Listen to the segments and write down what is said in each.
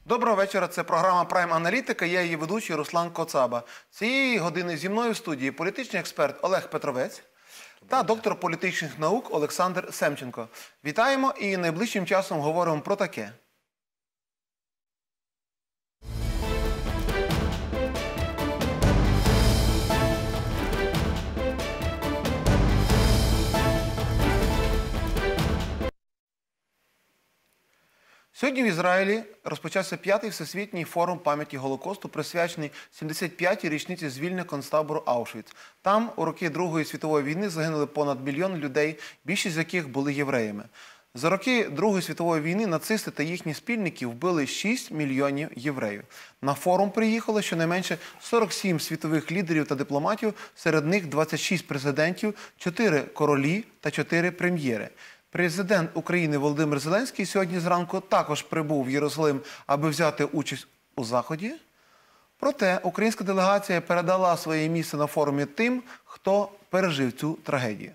Доброго вечора, це програма «Прайм Аналітика», я її ведучий Руслан Коцаба. Цієї години зі мною в студії політичний експерт Олег Петровець та доктор політичних наук Олександр Семченко. Вітаємо і найближчим часом говоримо про таке. Сьогодні в Ізраїлі розпочався 5-й Всесвітній форум пам'яті Голокосту, присвячений 75-й річниці звільнення концтабору Аушвіц. Там у роки Другої світової війни загинули понад мільйон людей, більшість з яких були євреями. За роки Другої світової війни нацисти та їхні спільники вбили 6 мільйонів євреїв. На форум приїхало щонайменше 47 світових лідерів та дипломатів, серед них 26 президентів, 4 королі та 4 прем'єри. Президент України Володимир Зеленський сьогодні зранку також прибув в Єрусалим, аби взяти участь у заході. Проте українська делегація передала своє місце на форумі тим, хто пережив цю трагедію.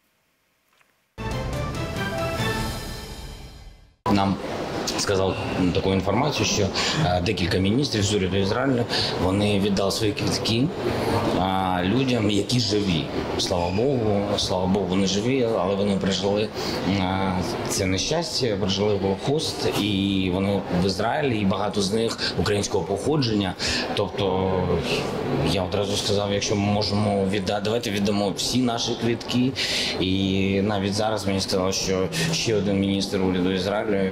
Нам сказав таку інформацію, що декілька міністрів з уряду Ізраїлю, вони віддали свої квитки людям, які живі. Слава Богу, вони живі, але вони пережили це нещастя, пережили Голокост, і вони в Ізраїлі, і багато з них українського походження. Тобто, я одразу сказав, якщо ми можемо віддати, давайте віддамо всі наші квитки. І навіть зараз мені сказали, що ще один міністр уряду Ізраїлю,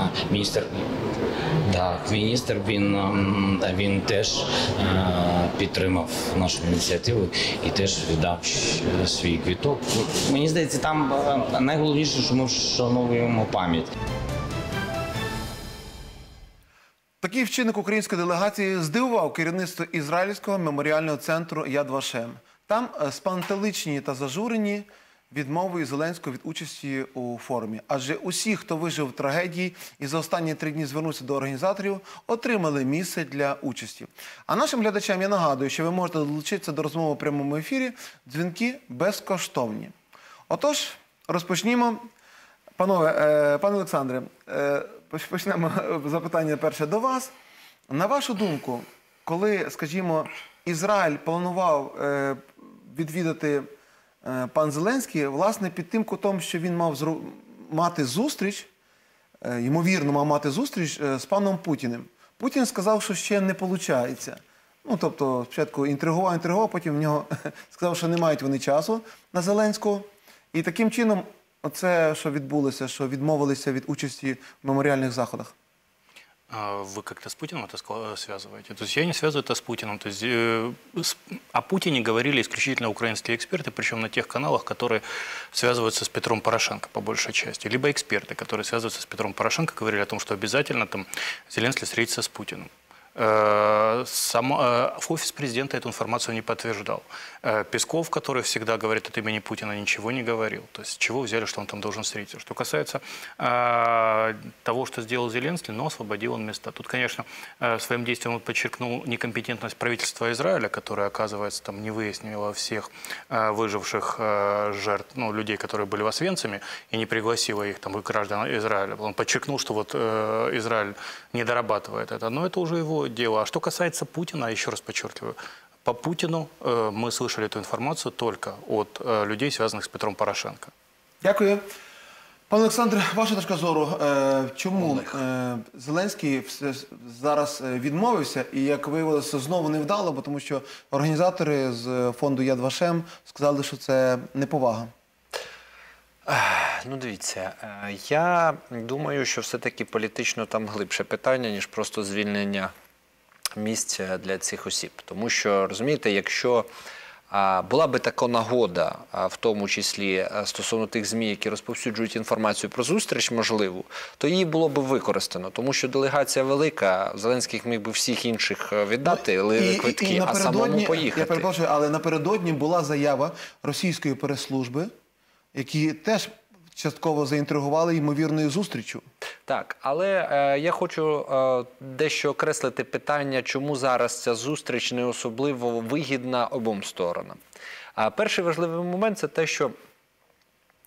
міністр, він теж підтримав нашу ініціативу і теж віддав свій квиток. Мені здається, там найголовніше, що ми вшановуємо пам'ять. Такий вчинок української делегації здивував керівництво ізраїльського меморіального центру Яд Вашем. Там спантеличені та зажурені відмовою Зеленського від участі у форумі. Адже усі, хто вижив в трагедії і за останні 3 дні звернувся до організаторів, отримали місце для участі. А нашим глядачам я нагадую, що ви можете долучитися до розмови у прямому ефірі. Дзвінки безкоштовні. Отож, розпочнімо. Пане Олександре, почнемо запитання перше до вас. На вашу думку, коли, скажімо, Ізраїль планував відвідати пан Зеленський, власне, під тим кутом, що він мав мати зустріч, ймовірно, мав мати зустріч з паном Путіним. Путін сказав, що ще не виходить. Ну, тобто, спочатку інтригував, потім в нього сказав, що не мають вони часу на Зеленського. І таким чином, оце, що відбулося, що відмовилися від участі в меморіальних заходах. Вы как-то с Путиным это связываете? То есть я не связываю это с Путиным. То есть о Путине говорили исключительно украинские эксперты, причем на тех каналах, которые связываются с Петром Порошенко по большей части. Либо эксперты, которые связываются с Петром Порошенко, говорили о том, что обязательно там Зеленский встретится с Путиным. Офис президента эту информацию не подтверждал. Песков, который всегда говорит от имени Путина, ничего не говорил. То есть с чего взяли, что он там должен встретиться? Что касается того, что сделал Зеленский, но освободил он места. Тут, конечно, своим действием он подчеркнул некомпетентность правительства Израиля, которое, оказывается, там не выяснило всех выживших жертв, ну, людей, которые были в Освенциме, и не пригласило их, там, граждан Израиля. Он подчеркнул, что вот Израиль не дорабатывает это. Но это уже его дело. А что касается Путина, еще раз подчеркиваю, по Путину мы слышали эту информацию только от людей, связанных с Петром Порошенко. Дякую. Пане Олександре, ваша точка зору, чому Зеленський зараз відмовився і, як виявилося, знову не вдало, бо тому що організатори з фонду Яд Вашем сказали, що це неповага? Ну, дивіться, я думаю, що все-таки політично там глибше питання, ніж просто звільнення місць для цих осіб. Тому що, розумієте, якщо була би така нагода, в тому числі стосовно тих ЗМІ, які розповсюджують інформацію про зустріч можливу, то її було б використано. Тому що делегація велика, Зеленський міг би всіх інших віддати квитки, а самому поїхати. Я перепрошую, але напередодні була заява російської прес-служби, які теж частково заінтригували ймовірною зустрічю. Так, але я хочу дещо окреслити питання, чому зараз ця зустріч не особливо вигідна обом сторонам. Перший важливий момент – це те, що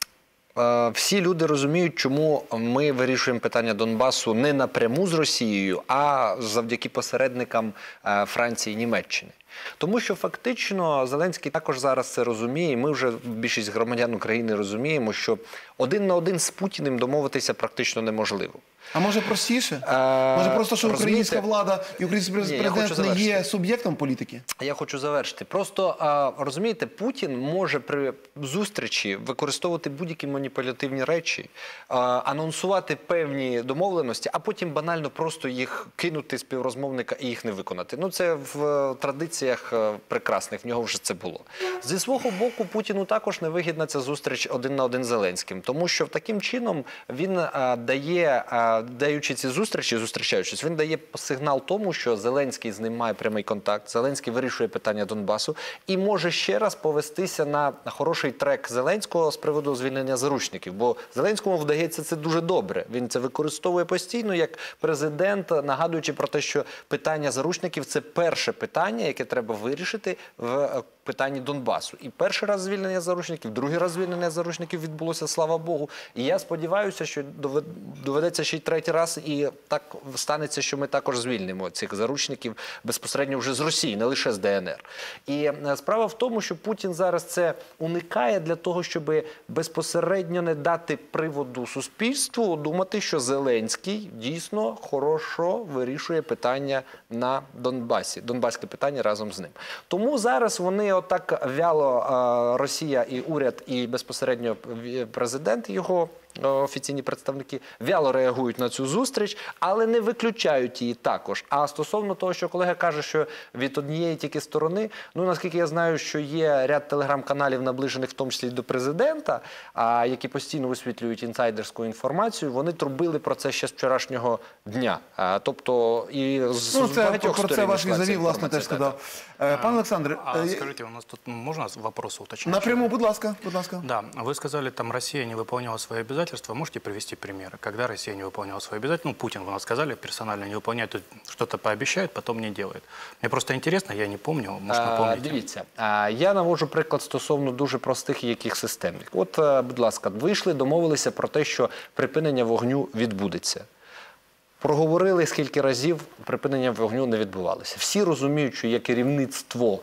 Всі люди розуміють, чому ми вирішуємо питання Донбасу не напряму з Росією, а завдяки посередникам Франції і Німеччини. Тому що фактично Зеленський також зараз це розуміє, і ми вже, більшість громадян України, розуміємо, що один на один з Путіним домовитися практично неможливо. А може простіше? Може просто, що українська влада і український президент не є суб'єктом політики? Я хочу завершити. Просто, розумієте, Путін може при зустрічі використовувати будь-які маніпулятивні речі, анонсувати певні домовленості, а потім банально просто їх кинути співрозмовника і їх не виконати. Ну, це в традиціях прекрасних, в нього вже це було. Зі свого боку, Путіну також невигідна ця зустріч один на один з Зеленським, тому що таким чином він дає, даючи ці зустрічі, зустрічаючись, він дає сигнал тому, що Зеленський з ним має прямий контакт, Зеленський вирішує питання Донбасу і може ще раз повестися на хороший трек Зеленського з приводу звільнення заручників, бо Зеленському вдається це дуже добре. Він це використовує постійно як президент, нагадуючи про те, що питання заручників – це перше питання, яке треба вирішити в питанні Донбасу. І перший раз звільнення заручників, другий раз звільнення заручників відбулося, слава Богу. І я сподіваюся, що доведеться ще й третій раз, і так станеться, що ми також звільнимо цих заручників безпосередньо вже з Росії, не лише з ДНР. І справа в тому, що Путін зараз це уникає для того, щоб безпосередньо не дати приводу суспільству думати, що Зеленський дійсно хорошо вирішує питання на Донбасі, донбаське питання разом з ним. Тому зараз вони отак вяло, Росія і уряд, і безпосередньо президент, його офіційні представники, вяло реагують на цю зустріч, але не виключають її також. А стосовно того, що колега каже, що від однієї тільки сторони, ну, наскільки я знаю, що є ряд телеграм-каналів, наближених в тому числі до президента, які постійно висвітлюють інсайдерську інформацію, вони трубили про це ще з вчорашнього дня. Тобто, і з багатьох про це сторін ваш візаві, власне, теж сказав. Пане Олександре, скажите, у нас тут можно вопрос уточнить? напряму, будь ласка, будь ласка. Да, вы сказали, там Россия не выполняла свои обязательства. Можете привести примеры, когда Россия не выполняла свои обязательства? Ну, Путин, вы нас сказали, персонально не выполняет, что-то пообещает, потом не делает. Мне просто интересно, я не помню, может, напомните. Дивіться, я навожу приклад стосовно дуже простих і яких системних. От, будь ласка, вийшли, домовилися про те, що припинення вогню відбудеться. Проговорили скільки разів, припинення вогню не відбувалося. Всі розуміють, що є керівництво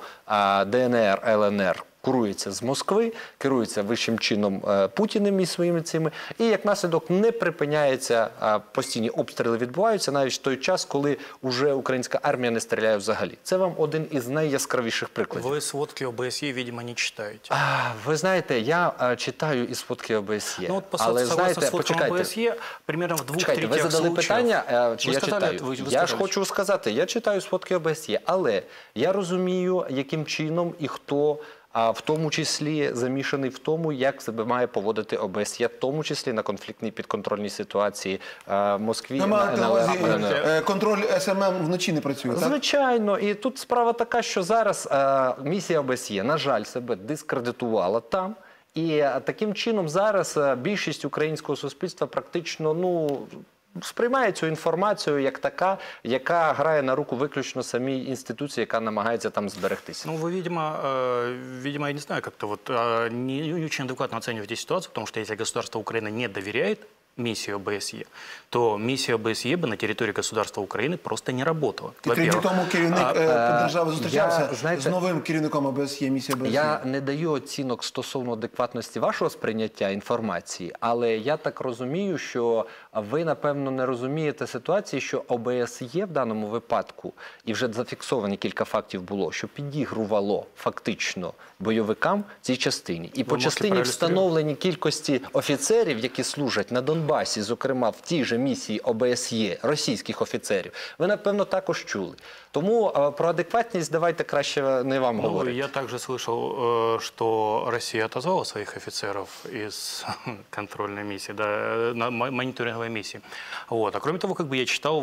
ДНР, ЛНР, курується з Москви, керується вищим чином Путіним і своїми цими, і як наслідок не припиняється, постійні обстріли відбуваються навіть в той час, коли вже українська армія не стріляє взагалі. Це вам один із найяскравіших прикладів. Вы сводки ОБСЄ, видимо, не читаете. Ви знаєте, я читаю і сводки ОБСЄ. Ну, от, але, знаєте, сводкам ОБСЄ, примерно в двох Чекайте, ви третях задали случаев. питання, чи Ви я сказали, читаю. ви Я сказали, ж хочу сказати, я читаю сводки ОБСЄ, але я розумію, яким чином і хто, в тому числі замішаний в тому, як себе має поводити ОБСЄ, в тому числі на конфліктній підконтрольній ситуації Москві. Ви маєте на увазі, контроль СММ вночі не працює, так? Звичайно. І тут справа така, що зараз місія ОБСЄ, на жаль, себе дискредитувала там. І таким чином зараз більшість українського суспільства практично, ну, сприймає цю інформацію як така, яка грає на руку виключно самій інституції, яка намагається там зберегтися. Ну, вы, видимо, я не знаю, как-то вот не очень адекватно оцениваете ситуацию, потому что если государство Украины не доверяет миссии ОБСЕ, то миссия ОБСЕ бы на территории государства Украины просто не работала. І 3 дні тому керівник держави зустрічався знаєте, з новим керівником ОБСЄ, місії ОБСЄ. Я не даю оцінок стосовно адекватності вашого сприйняття інформації, але я так розумію, що ви, напевно, не розумієте ситуації, що ОБСЄ в даному випадку, і вже зафіксовані кілька фактів було, що підігрувало фактично бойовикам в цій частині. І по частині встановлення кількості офіцерів, які служать на Донбасі, зокрема в тій же місії ОБСЄ, російських офіцерів, ви, напевно, також чули. Тому про адекватність давайте краще не вам говорити. Я также слышал, что Россия отозвала своих офицеров из контрольной миссии, да, на мониторинговой миссии. Вот. А кроме того, как бы я читал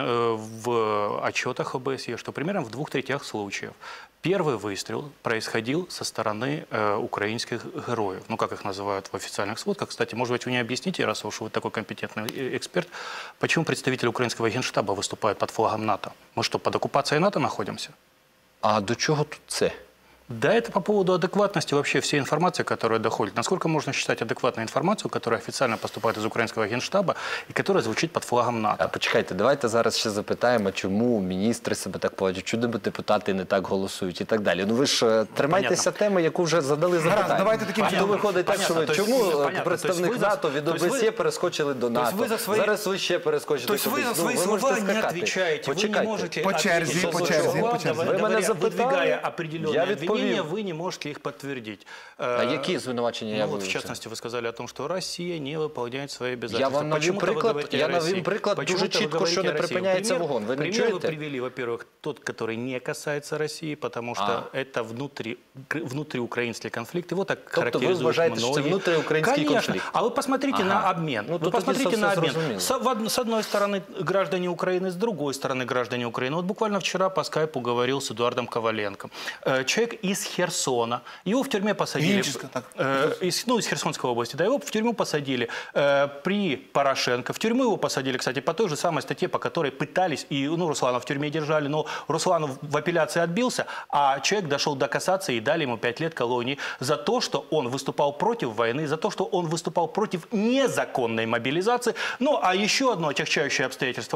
в отчетах ОБСЕ, что примерно в 2/3 случаев первый выстрел происходил со стороны украинских героев. Ну, как их называют в официальных сводках. Кстати, может быть, вы не объясните, раз уж вы такой компетентный эксперт, почему представители украинского генштаба выступают под флагом НАТО? Мы что, под оккупацией НАТО находимся? А до чого тут це? Да, это по поводу адекватности вообще всей информации, которая доходит. Насколько можно считать адекватной информацию, которая официально поступает из українського генштаба і которая звучить під флагом НАТО? Почекайте, давайте зараз ще запитаємо, чому міністри себе так поводять, чому депутати не так голосують і так далі. Ну ви ж тримайтеся теми, яку вже задали запитання. давайте таким чином. Виходить так, що ви чому представник НАТО від ОБСЄ перескочили до НАТО? Зараз ви ще перескочите То есть вы за свои слова не отвечаете, вы не можете По черзі, по черзі. Ви мене запитали, выдвигая я определенные відповів. обвинения, вы не можете их подтвердить. А які звинувачення я Ну, вот, в вивчив? частности, вы сказали о том, что Россия не выполняет свои Я обязательства. вам навів Почему-то вы приклад, говорите я о России. навів приклад дуже Почему-то вы чітко, що говорите не о России. припиняється Пример- вогонь. Ви не пример вы чуєте? привели, во-первых, тот, который не касается России, потому что это внутриукраинский конфликт. Его так Тобто ви характеризуют вважаєте, що це многие. внутріукраїнський Конечно. конфлікт? А вы посмотрите на обмен. Ну, Вы тут посмотрите тоді на все обмен. зрозуміло. С одной стороны граждане Украины, с другой стороны граждане Украины. Вот буквально вчера по скайпу говорил с Эдуардом Коваленко. Человек из Херсона. Его в тюрьме посадили. Генического, так. Из Херсонской области. Да, его в тюрьму посадили при Порошенко. В тюрьму его посадили, кстати, по той же самой статье, по которой пытались, и Руслана в тюрьме держали, но Русланов в апелляции отбился, а человек дошел до кассации и дали ему 5 лет колонии за то, что он выступал против войны, за то, что он выступал против незаконной мобилизации. Ну, а еще одно отягчающее обстоятельство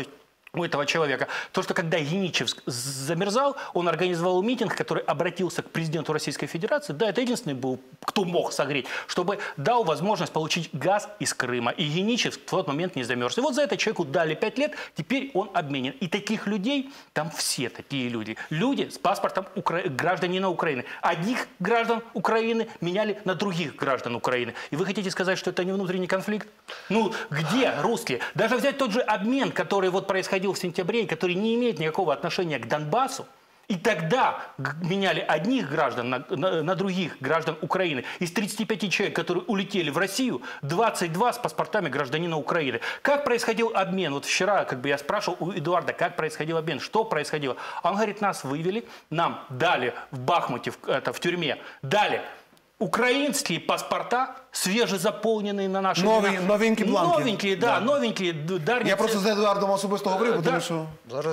у этого человека, то, что когда Геничевск замерзал, он организовал митинг, который обратился к президенту Российской Федерации. Да, это единственный был, кто мог согреть, чтобы дал возможность получить газ из Крыма. И Геничевск в тот момент не замерз. И вот за это человеку дали 5 лет, теперь он обменен. И таких людей, там все такие люди. Люди с паспортом гражданина Украины. Одних граждан Украины меняли на других граждан Украины. И вы хотите сказать, что это не внутренний конфликт? Ну, где русские? Даже взять тот же обмен, который вот происходил в сентябре, и который не имеет никакого отношения к Донбассу, и тогда меняли одних граждан на других граждан Украины. Из 35 человек, которые улетели в Россию, 22 с паспортами гражданина Украины. Как происходил обмен? Вот вчера я спрашивал у Эдуарда, как происходил обмен, что происходило. Он говорит, нас вывели, нам дали в Бахмуте, в тюрьме, дали украинские паспорта, свежезаполненные на наши... Новенькі бланки. Новенькие, да, новенькие. Я просто з Едуардом особисто говорив, тому що...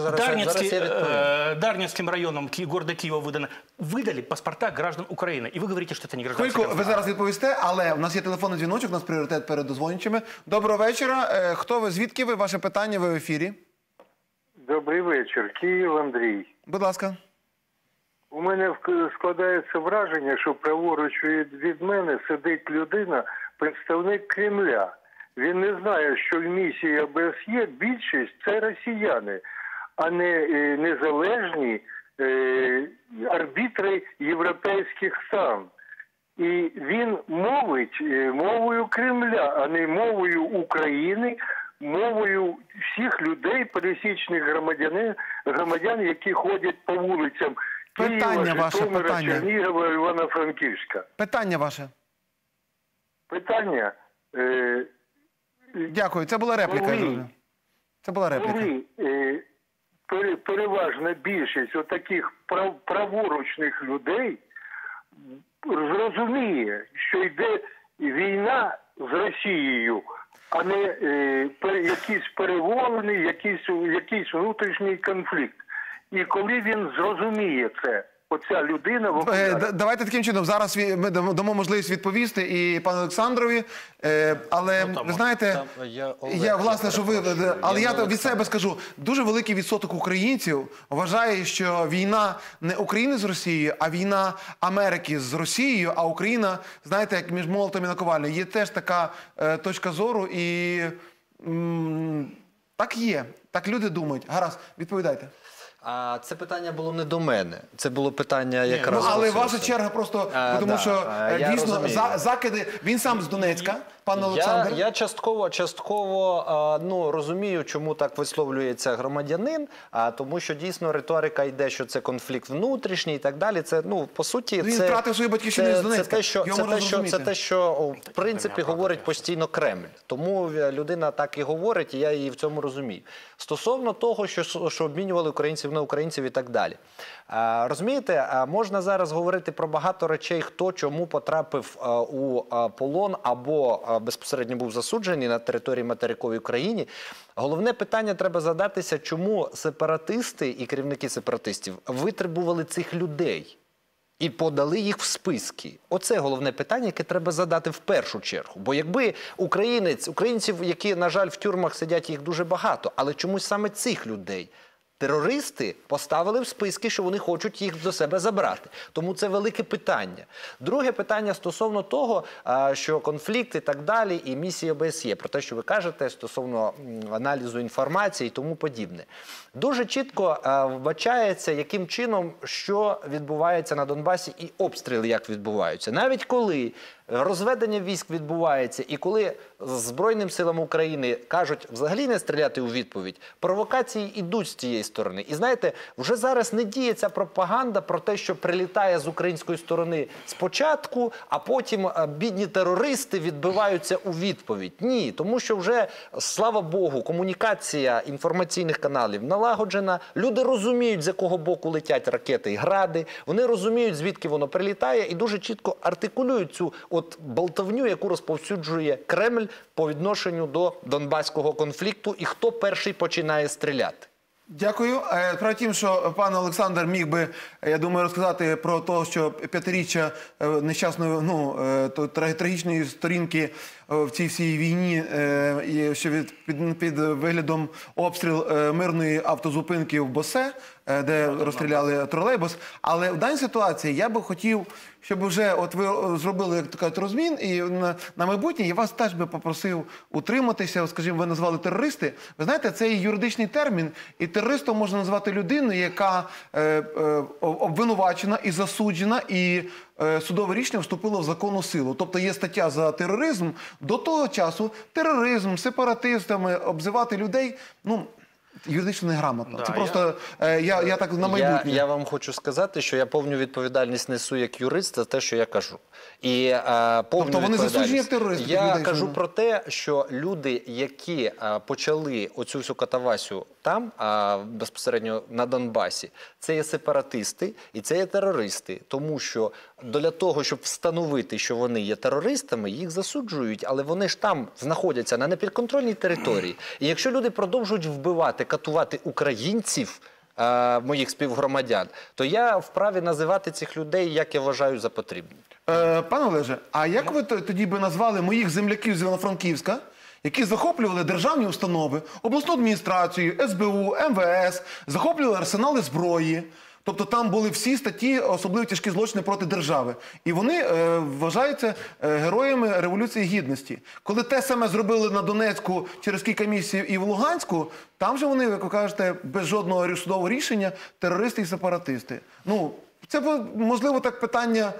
Дарницким районом города Киева выдали паспорта граждан Украины. И вы говорите, что это не гражданский Хвильку, конфликт. ви зараз відповісте, але в нас є телефонний дзвіночок, у нас пріоритет перед дозвонювачами. Доброго вечора. Хто ви, звідки ви? Ваше питання, ви в ефірі. Добрий вечір. Київ, Андрій. Будь ласка. У мене складається враження, що праворуч від мене сидить людина, представник Кремля. Він не знає, що в місії ОБСЄ більшість – це росіяни, а не незалежні арбітри європейських стран. І він мовить мовою Кремля, а не мовою України, мовою всіх людей, пересічних громадян, які ходять по вулицям Питання Києва, ваше, Житомира, питання. Чернігова, Івано-Франківська. Питання ваше. Питання. Дякую, це була репліка. я зрозумів. Це була репліка. Коли переважна більшість отаких праворучних людей зрозуміє, що йде війна з Росією, а не якийсь переволений, якийсь внутрішній конфлікт. І коли він зрозуміє це, оця людина... Давайте таким чином, зараз ми дамо можливість відповісти і пану Олександрові, але ви знаєте, я власне, що ви, але я від себе скажу, дуже великий відсоток українців вважає, що війна не України з Росією, а війна Америки з Росією, а Україна, знаєте, як між молотом і наковальнею. Є теж така точка зору і так є, так люди думають. Гаразд, відповідайте. А це питання було не до мене. Це було питання якраз... але ваша черга просто, тому що дійсно закиди... Він сам з Донецька, пан Олександр. Я частково розумію, чому так висловлюється громадянин, тому що дійсно риторика йде, що це конфлікт внутрішній і так далі. Це, по суті, він втратив свою батьківщину з Донецька. Це те, що в принципі говорить постійно Кремль. Тому людина так і говорить, і я її в цьому розумію. Стосовно того, що обмінювали українців на українців і так далі. Розумієте, можна зараз говорити про багато речей, хто чому потрапив у полон або безпосередньо був засуджений на території материкової України. Головне питання треба задатися, чому сепаратисти і керівники сепаратистів витребували цих людей. і подали їх в списки. Оце головне питання, яке треба задати в першу чергу. Бо якби українців, які, на жаль, в тюрмах сидять, їх дуже багато, але чомусь саме цих людей терористи поставили в списки, що вони хочуть їх до себе забрати. Тому це велике питання. Друге питання стосовно того, що конфлікт і так далі, і місія ОБСЄ, про те, що ви кажете, стосовно аналізу інформації і тому подібне. Дуже чітко вбачається, яким чином, що відбувається на Донбасі і обстріли як відбуваються. Навіть коли розведення військ відбувається, і коли Збройним силам України кажуть взагалі не стріляти у відповідь, провокації йдуть з цієї сторони. І знаєте, вже зараз не діє ця пропаганда про те, що прилітає з української сторони спочатку, а потім бідні терористи відбиваються у відповідь. Ні, тому що вже, слава Богу, комунікація інформаційних каналів налагоджена, люди розуміють, з якого боку летять ракети і гради, вони розуміють, звідки воно прилітає, і дуже чітко артикулюють цю болтовню, яку розповсюджує Кремль по відношенню до донбаського конфлікту і хто перший починає стріляти. Дякую. Справа в тім, що пан Олександр міг би, я думаю, розказати про те, що п'ятиріччя нещасної, трагічної сторінки в цій всій війні, що під виглядом обстріл мирної автозупинки в Босе, де розстріляли тролейбус. Але в даній ситуації я би хотів, щоб вже от ви зробили, як то кажуть, розмін, і на майбутнє я вас теж би попросив утриматися, скажімо, ви назвали терористи. Ви знаєте, це є юридичний термін, і терористом можна назвати людину, яка обвинувачена і засуджена, і судове рішення вступило в законну силу. Тобто є стаття за тероризм. До того часу тероризм, сепаратистами обзивати людей, юридично неграмотно. Да, це просто, я так на майбутнє. Я вам хочу сказати, що я повну відповідальність несу як юрист за те, що я кажу. І тобто вони засуджені як терористи? Я кажу про те, що люди, які почали оцю всю катавасю там, безпосередньо на Донбасі, це є сепаратисти і це є терористи. Тому що для того, щоб встановити, що вони є терористами, їх засуджують, але вони ж там знаходяться на непідконтрольній території. І якщо люди продовжують вбивати, катувати українців, моїх співгромадян, то я вправі називати цих людей, як я вважаю за потрібне. Пане Олеже, а як ви тоді би назвали моїх земляків з Івано-Франківська, які захоплювали державні установи, обласну адміністрацію, СБУ, МВС, захоплювали арсенали зброї? Тобто там були всі статті, особливо тяжкі злочини проти держави. І вони вважаються героями Революції Гідності. Коли те саме зробили на Донецьку через кілька місяців і в Луганську, там же вони, як ви кажете, без жодного судового рішення, терористи і сепаратисти. Це, можливо, так питання...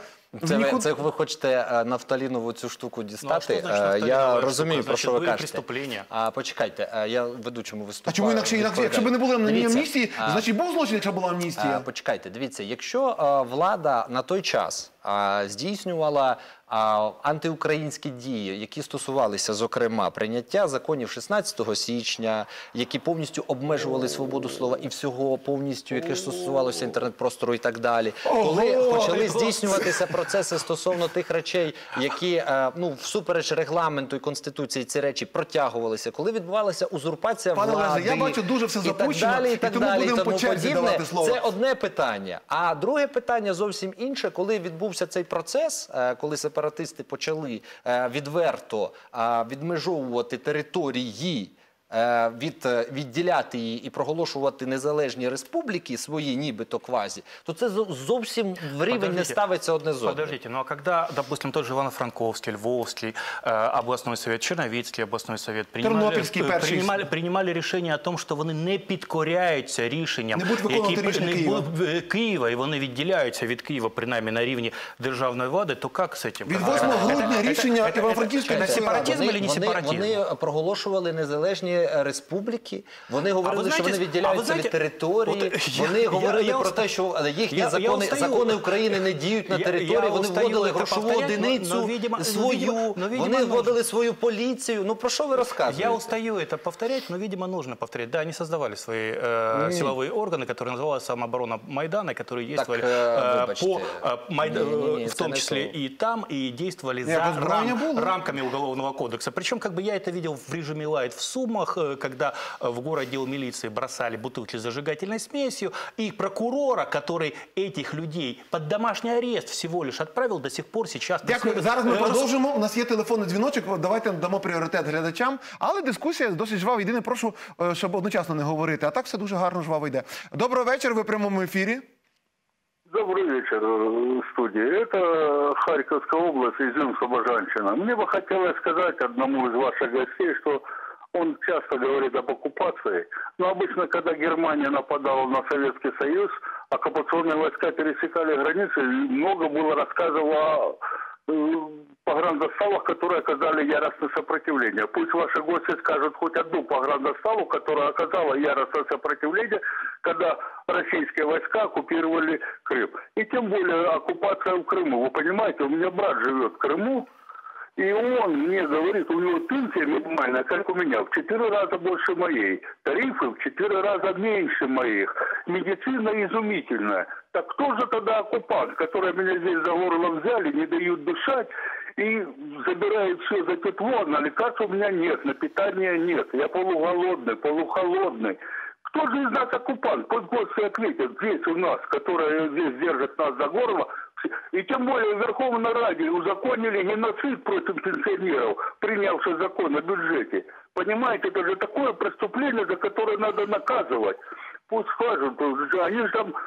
Це ви хочете нафталінову цю штуку дістати? Ну, а я розумію, про що ви кажете. Преступлення. Почекайте, я ведучому виступаю. А чому інакше? Якщо б не було амністії, значить був злочин, якщо була амністія? Почекайте, дивіться, якщо влада на той час здійснювала антиукраїнські дії, які стосувалися, зокрема, прийняття законів 16 січня, які повністю обмежували свободу слова і всього повністю, яке стосувалося інтернет-простору і так далі. Коли почали здійснюватися процеси стосовно тих речей, які, всупереч регламенту і Конституції, ці речі протягувалися, коли відбувалася узурпація влади, Пане Олеже, я бачу дуже все запущено, і тому будемо по черзі давати слово. Це одне питання. А друге питання зовсім інше, коли відбувся цей процес, коли сепаратисти почали відверто відмежовувати території, відділяти її і проголошувати незалежні республіки свої, нібито квазі, то це зовсім в рівень не ставиться одне з одним. Подождите, а когда, допустим, тот же Ивано-Франковский, Львовский, областной совет, Черновицкий областной совет принимали рішення о том, що вони не підкоряються рішенням Києва, і вони відділяються від Києва, принаймні на рівні державної влади, то як з цим? Від 8 грудня рішення Івано-Франківської сепаратизм чи не сепаратизм? Вони проголошували незалежні республіки, вони говорили, що вони відділяються від території, вони говорили про те, що їхні закони України не діють на території, вони вводили грошову одиницю свою, вони вводили свою поліцію. Про що ви розказуєте? Я устаю это повторять, но, видимо, нужно повторять. Да, они создавали свои силовые органы, которые называлась самооборона Майдана, которые действовали в том числе и там, и действовали за рамками Уголовного кодекса. Причем, я это видел в режиме лайт в Сумах, селах, когда в городе у милиции бросали бутылки с зажигательной смесью, и прокурора, который этих людей под домашний арест всего лишь отправил, до сих пор сейчас... Дякую. Зараз ми продовжимо. У нас є телефонний дзвіночок. Давайте дамо пріоритет глядачам. Але дискусія досить жвава. Єдине, прошу, щоб одночасно не говорити. А так все дуже гарно, жваво йде. Доброго вечора, ви в прямому ефірі. Добрый вечер, студия. Это Харьковская область, Изюм-Слобожанщина. Мне бы хотелось сказать одному из ваших гостей, что он часто говорит об оккупации. Но обычно, когда Германия нападала на Советский Союз, оккупационные войска пересекали границы, и много было рассказов о погранзаставах, которые оказали яростное сопротивление. Пусть ваши гости скажут хоть одну погранзаставу, которая оказала яростное сопротивление, когда российские войска оккупировали Крым. И тем более оккупация в Крыму. Вы понимаете, у меня брат живет в Крыму, и он мне говорит, у него пенсия минимальная, как у меня, в 4 раза больше моей. Тарифы в 4 раза меньше моих. Медицина изумительная. Так кто же тогда оккупант, который меня здесь за горло взяли, не дают дышать и забирают все за тепло, на лекарств у меня нет, на питание нет. Я полуголодный, полухолодный. Кто же из нас оккупант? Пусть гости ответят здесь у нас, которые здесь держат нас за горло. И тем более в Верховной Раде узаконили геноцид против пенсионеров, принявший закон о бюджете. Понимаете, это же такое преступление, за которое надо наказывать. Пусть скажут, они же там...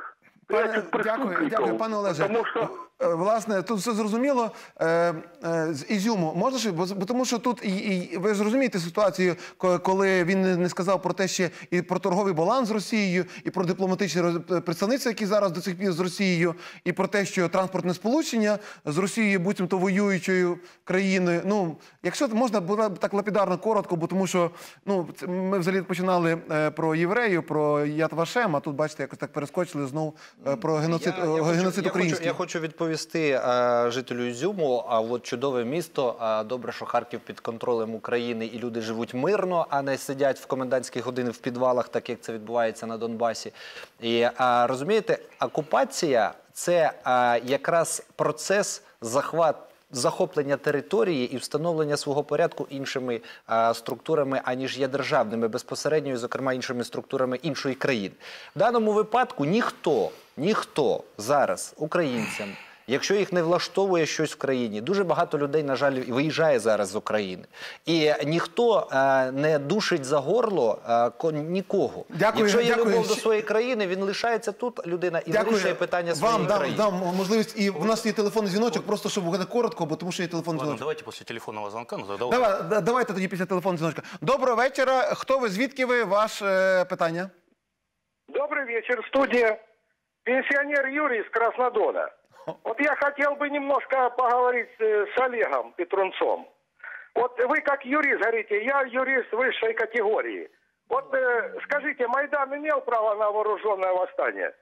Дякую, пане Олеже. Тому що... Власне, тут все зрозуміло. З Ізюму можна ще? Бо тому що тут, ви ж розумієте ситуацію, коли він не сказав про те ще і про торговий баланс з Росією, і про дипломатичне представництво, які зараз до цих пір з Росією, і про те, що транспортне сполучення з Росією, буцімто воюючою країною. Ну, якщо можна, буде так лапідарно, коротко, бо тому що, ну, ми взагалі починали про євреїв, про Яд Вашем, а тут, бачите, якось так перескочили знову про геноцид український. Я хочу відповісти жителю Ізюму, а от чудове місто, добре, що Харків під контролем України і люди живуть мирно, а не сидять в комендантські години в підвалах, так як це відбувається на Донбасі. І розумієте, окупація – це якраз процес захоплення території і встановлення свого порядку іншими структурами, аніж є державними, безпосередньо, і, зокрема, іншими структурами іншої країни. В даному випадку ніхто зараз українцям, якщо їх не влаштовує щось в країні, дуже багато людей, на жаль, виїжджає зараз з України. І ніхто не душить за горло нікого. Якщо є любов до своєї країни, він лишається тут, людина, і вирішує питання своєї країни. Дам можливість, і в нас є телефонний дзвіночок, просто щоб буде коротко, бо тому що є телефонний дзвіночок. Давайте після телефонного дзвонка. Давайте тоді після телефонного дзвіночка. Доброго вечора. Хто ви, звідки ви? Ваше питання? Добрый вечер, студия. Пенсионер Юрий из Краснодона. Вот я хотел бы немножко поговорить с Олегом Петрунцом. Вот вы как юрист говорите, я юрист высшей категории. Вот скажите, Майдан имел право на вооруженное восстание?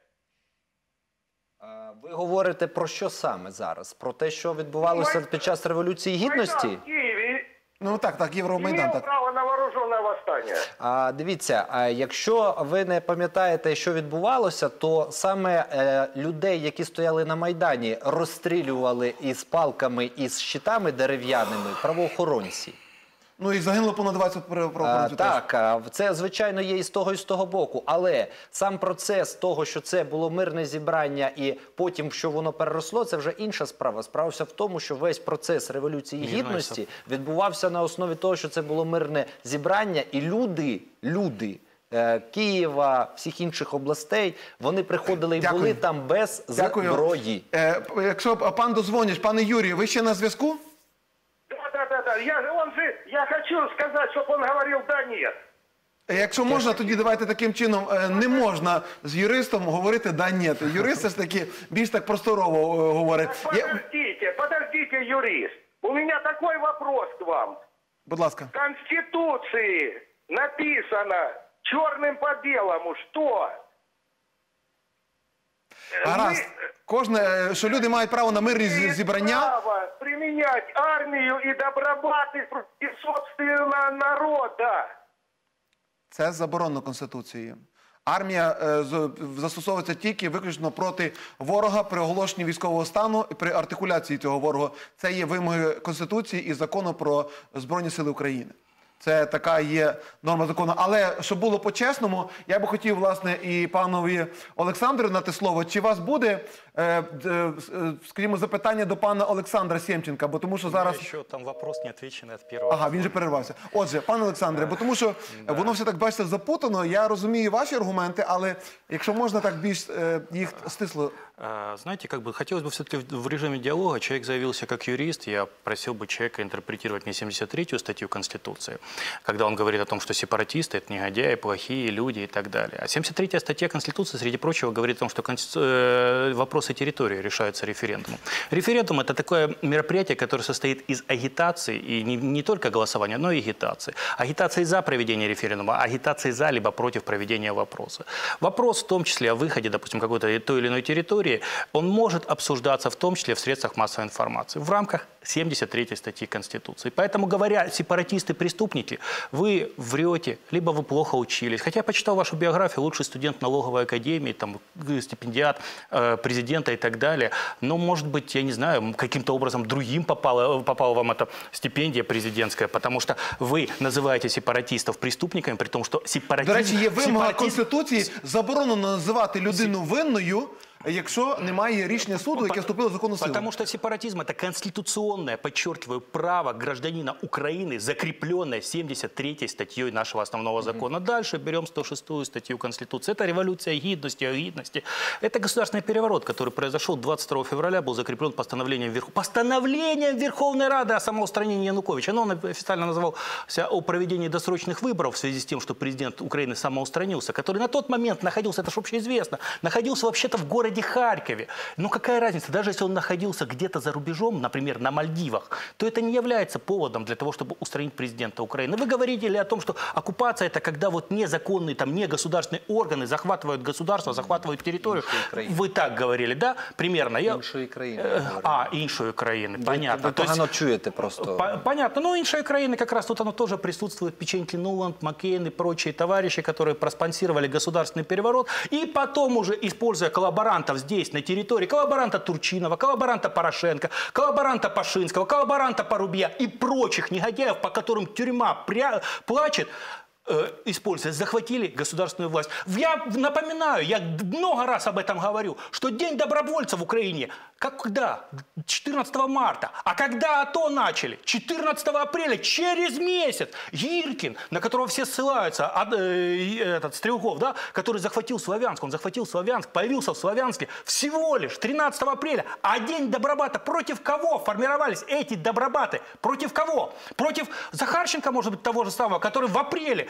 Ви говорите про що саме зараз? Про те, що відбувалося під час Революції Гідності? Майдан в Києві Ну так, Євромайдан. имел право на вооруженное восстание? Дивіться, якщо ви не пам'ятаєте, що відбувалося, то саме людей, які стояли на Майдані, розстрілювали із палками, із щитами дерев'яними правоохоронці. Ну і загинуло понад 20 правоохоронців. Так, це, звичайно, є і з того боку. Але сам процес того, що це було мирне зібрання і потім, що воно переросло, це вже інша справа. Справа вся в тому, що весь процес Революції Гідності відбувався на основі того, що це було мирне зібрання, і люди Києва, всіх інших областей, вони приходили і були там без зброї. Якщо пан дозвонить, пане Юрію, ви ще на зв'язку? Да. Я хочу сказать, чтобы он говорил «да, нет». Якщо можна, тоді давайте таким чином. Не можна з юристом говорити «да, ні». Юрист все ж таки більш так просторово говорить. Подождите, юрист. У меня такой вопрос к вам. Будь ласка. В Конституции написано черным по белому, что... Гаразд. Кожне, що люди мають право на мирні зібрання. Право применять армію і добробати проти собственного народу. Це заборонено Конституцією. Армія застосовується тільки виключно проти ворога при оголошенні військового стану і при артикуляції цього ворога. Це є вимоги Конституції і Закону про Збройні Сили України. Це така є норма закону. Але, щоб було по-чесному, я би хотів, власне, і панові Олександру дати слово. Чи у вас буде, скажімо, запитання до пана Олександра Сємченка? Бо тому що зараз... Ще там вопрос не відповіданий від першого. Ага, він же перервався. Отже, пане Олександре, бо тому що воно все так, бачите, запутано. Я розумію ваші аргументи, але якщо можна так більш їх стисло... Знаете, хотелось бы все-таки в режиме диалога. Человек заявился как юрист. Я просил бы человека интерпретировать не 73-ю статью Конституции, когда он говорит о том, что сепаратисты – это негодяи, плохие люди и так далее. А 73-я статья Конституции, среди прочего, говорит о том, что вопросы территории решаются референдумом. Референдум – это такое мероприятие, которое состоит из агитации, и не только голосования, но и агитации. Агитации за проведение референдума, агитации за либо против проведения вопроса. Вопрос в том числе о выходе, допустим, какой-то той или иной территории, он может обсуждаться в том числе в средствах массовой информации в рамках 73-й статьи Конституции. Поэтому, говоря сепаратисты-преступники, вы врете, либо вы плохо учились. Хотя я почитал вашу биографию, лучший студент налоговой академии, там, стипендиат президента и так далее. Но, может быть, я не знаю, каким-то образом другим попала вам эта стипендия президентская, потому что вы называете сепаратистов преступниками, при том, что сепаратизм... До речі, є вимога Конституції заборонено називати людину винною, якщо немає рішення суду, яке вступило в законну силу. Потому что сепаратизм – это конституционное, подчеркиваю, право гражданина Украины, закрепленное 73-й статьей нашего основного закона. Дальше берем 106-ю статью Конституции. Это революция гидности, о гидности. Это государственный переворот, который произошел 22 февраля, был закреплен постановлением Верховной Рады о самоустранении Януковича. Но он официально назывался о проведении досрочных выборов в связи с тем, что президент Украины самоустранился, который на тот момент находился, это же общеизвестно, находился вообще-то в городе Харькове. Но какая разница, даже если он находился где-то за рубежом, например, на Мальдивах, то это не является поводом для того, чтобы устранить президента Украины. Вы говорили о том, что оккупация – это когда вот незаконные, там, негосударственные органы захватывают государство, захватывают территорию. Вы так говорили, да? Примерно. Іншої країни. Іншої країни, понятно. Ви погано чуєте просто. Понятно. Ну, іншої країни, как раз тут оно тоже присутствует. Печеньки Нуланд, Маккейн и прочие товарищи, которые проспонсировали государственный переворот. И потом уже, используя коллаборантов здесь, на территории, коллаборанта Турчинова, коллаборанта Порошенко, коллаборанта Пашинского, коллаборанта Порубья и прочих негодяев, по которым тюрьма плачет, используя, захватили государственную власть. Я напоминаю, я много раз об этом говорю, что День добровольца в Украине, когда? 14 марта. А когда АТО начали? 14 апреля, через месяц. Гиркин, на которого все ссылаются, этот Стрелков, да, который захватил Славянск, он захватил Славянск, появился в Славянске всего лишь 13 апреля. А День добробата против кого формировались эти добробаты? Против кого? Против Захарченко, может быть, того же самого, который в апреле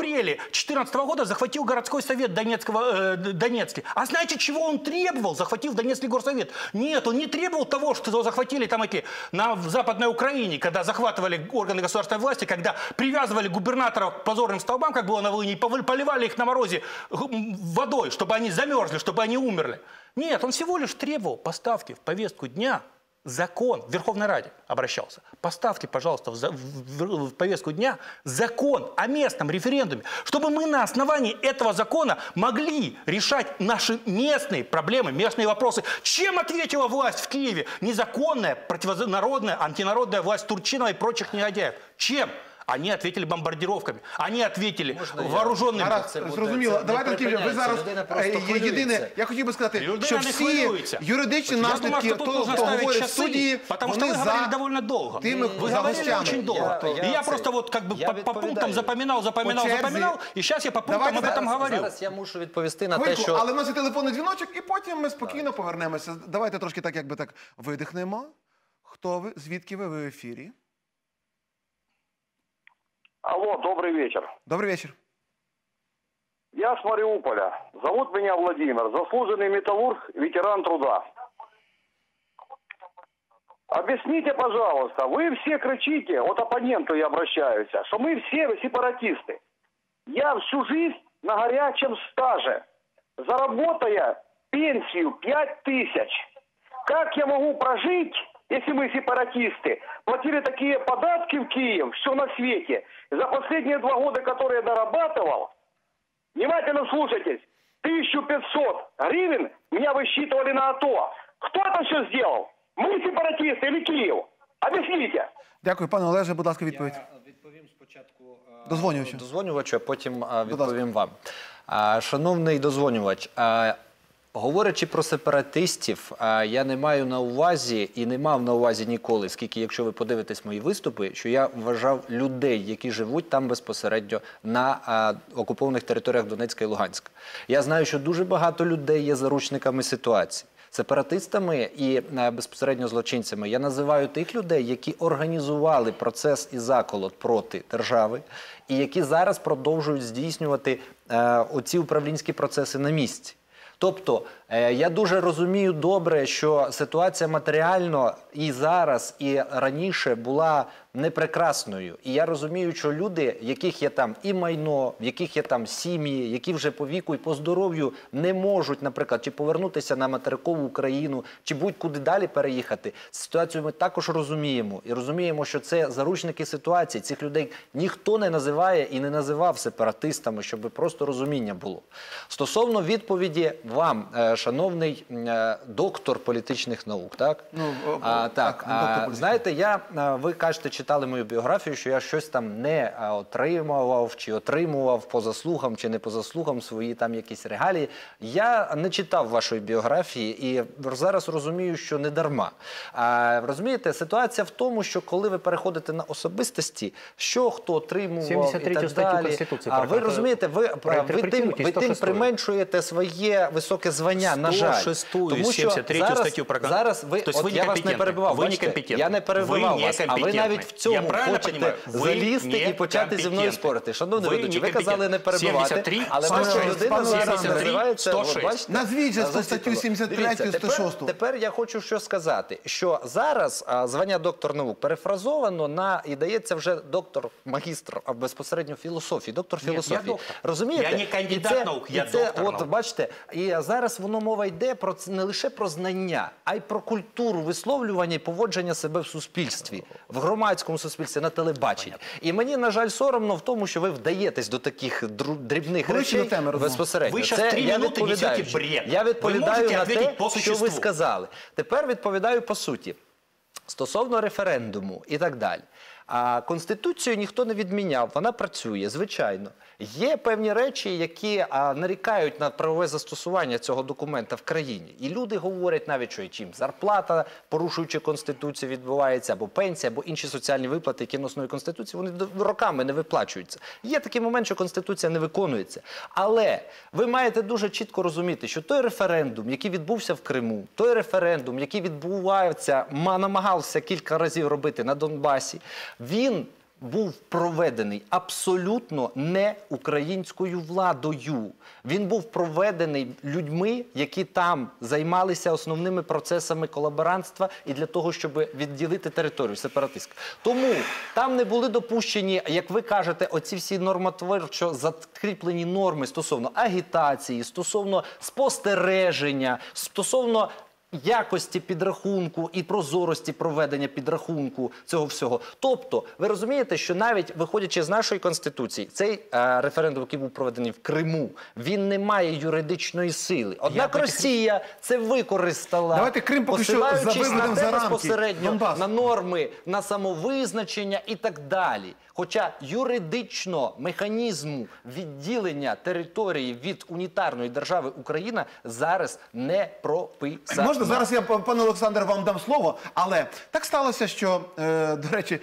2014 года захватил городской совет Донецкий. А знаете, чего он требовал, захватив Донецкий горсовет? Нет, он не требовал того, что захватили там эти в Западной Украине, когда захватывали органы государственной власти, когда привязывали губернаторов к позорным столбам, как было на Волыне, и поливали их на морозе водой, чтобы они замерзли, чтобы они умерли. Нет, он всего лишь требовал поставки в повестку дня. Закон, в Верховной Раде обращался. Поставьте, пожалуйста, в повестку дня закон о местном референдуме, чтобы мы на основании этого закона могли решать наши местные проблемы, местные вопросы. Чем ответила власть в Киеве? Незаконная, противонародная, антинародная власть Турчинова и прочих негодяев. Чем? Они ответили бомбардировками. Они ответили вооруженним. Зрозуміло. Давайте тоді, ви зараз єдине, я хотів би сказати, що всі юридичні наслідки того, хто говорить в студії, вони за тими гостями. И я просто вот как бы по пунктам запоминал, и сейчас я по пунктам об этом говорю. Зараз я мушу відповісти на те, що... Але в нас є телефонний дзвіночок, і потім ми спокійно повернемося. Давайте трошки так, якби так видихнемо. Хто ви? Звідки ви? Ви в ефірі? Алло, добрый вечер. Добрый вечер. Я с Мариуполя. Зовут меня Владимир. Заслуженный металлург, ветеран труда. Объясните, пожалуйста, вы все кричите, вот оппоненту я обращаюсь, что мы все сепаратисты. Я всю жизнь на горячем стаже, заработая пенсию 5000. Как я могу прожить, если мы сепаратисты, платили такие податки в Киев, все на свете. За последние 2 года, которые я дорабатывал, внимательно слушайтесь, 1500 гривен меня высчитывали на АТО. Кто это все сделал? Мы сепаратисты или Киев? Объясните. Дякую, пане Олеже, будь ласка, відповідь. Я відповім спочатку. Дозвонювачу. а потім відповім вам. Шановний дозвонювач, говорячи про сепаратистів, я не маю на увазі і не мав на увазі ніколи, скільки, якщо ви подивитесь мої виступи, що я вважав людей, які живуть там безпосередньо на окупованих територіях Донецька і Луганська. Я знаю, що дуже багато людей є заручниками ситуації. Сепаратистами і безпосередньо злочинцями я називаю тих людей, які організували процес і заколот проти держави, і які зараз продовжують здійснювати оці управлінські процеси на місці. Тобто, я дуже розумію добре, що ситуація матеріально і зараз, і раніше була непрекрасною. І я розумію, що люди, яких є там і майно, в яких є там сім'ї, які вже по віку і по здоров'ю не можуть, наприклад, чи повернутися на материкову Україну, чи будь-куди далі переїхати, ситуацію ми також розуміємо. І розуміємо, що це заручники ситуації. Цих людей ніхто не називає і не називав сепаратистами, щоб просто розуміння було. Стосовно відповіді вам, шановний доктор політичних наук, так? Знаєте, ви кажете, читали мою біографію, що я щось там не отримував, чи отримував по заслугам, чи не по заслугам свої там якісь регалії. Я не читав вашої біографії і зараз розумію, що не дарма. Розумієте, ситуація в тому, що коли ви переходите на особистості, що хто отримував і так далі, ви розумієте, ви тим применшуєте своє високе звання, на жаль. 106-ю і 73-ю статтю про... Зараз ви, от я вас не перебивав, бачите, я не перебивав вас, а ви навіть в цьому хочете залізти і почати зі мною спорити. Шановний ведучий, ви казали не перебивати, але ваша людина зараз називається, бачите? Назвіть же статтю 73, 106. Тепер я хочу що сказати, що зараз звання доктор наук перефразовано на, і дається вже доктор-магістр, а безпосередньо філософії, доктор філософії. Розумієте? Я не кандидат наук, я доктор наук. От бачите, і зараз воно мова йде про не лише про знання, а й про культуру висловлювання і поводження себе в суспільстві, в громадському суспільстві, на телебаченні. І мені, на жаль, соромно в тому, що ви вдаєтесь до таких дрібних речей безпосередньо. Ви зараз 3 минути несете бред. Я відповідаю на те, що ви сказали. Тепер відповідаю по суті. Стосовно референдуму і так далі. А Конституцію ніхто не відміняв, вона працює, звичайно. Є певні речі, які нарікають на правове застосування цього документа в країні. І люди говорять навіть, що чим зарплата, порушуючи Конституцію, відбувається, або пенсія, або інші соціальні виплати, які на основі Конституції, вони роками не виплачуються. Є такий момент, що Конституція не виконується. Але ви маєте дуже чітко розуміти, що той референдум, який відбувся в Криму, той референдум, який відбувається, намагався кілька разів робити на Донбасі, він був проведений абсолютно не українською владою. Він був проведений людьми, які там займалися основними процесами колаборантства і для того, щоб відділити територію сепаратистську. Тому там не були допущені, як ви кажете, оці всі нормотворчо закріплені норми стосовно агітації, стосовно спостереження, стосовно якості підрахунку і прозорості проведення підрахунку цього всього. Тобто, ви розумієте, що навіть виходячи з нашої Конституції, цей референдум, який був проведений в Криму, він не має юридичної сили. Однак Росія це використала, давайте Крим поки що посилаючись на те за рамки безпосередньо, Донбасу, на норми, на самовизначення і так далі. Хоча юридично механізму відділення території від унітарної держави Україна зараз не прописано. Можна зараз я, пане Олександре, вам дам слово, але так сталося, що, до речі,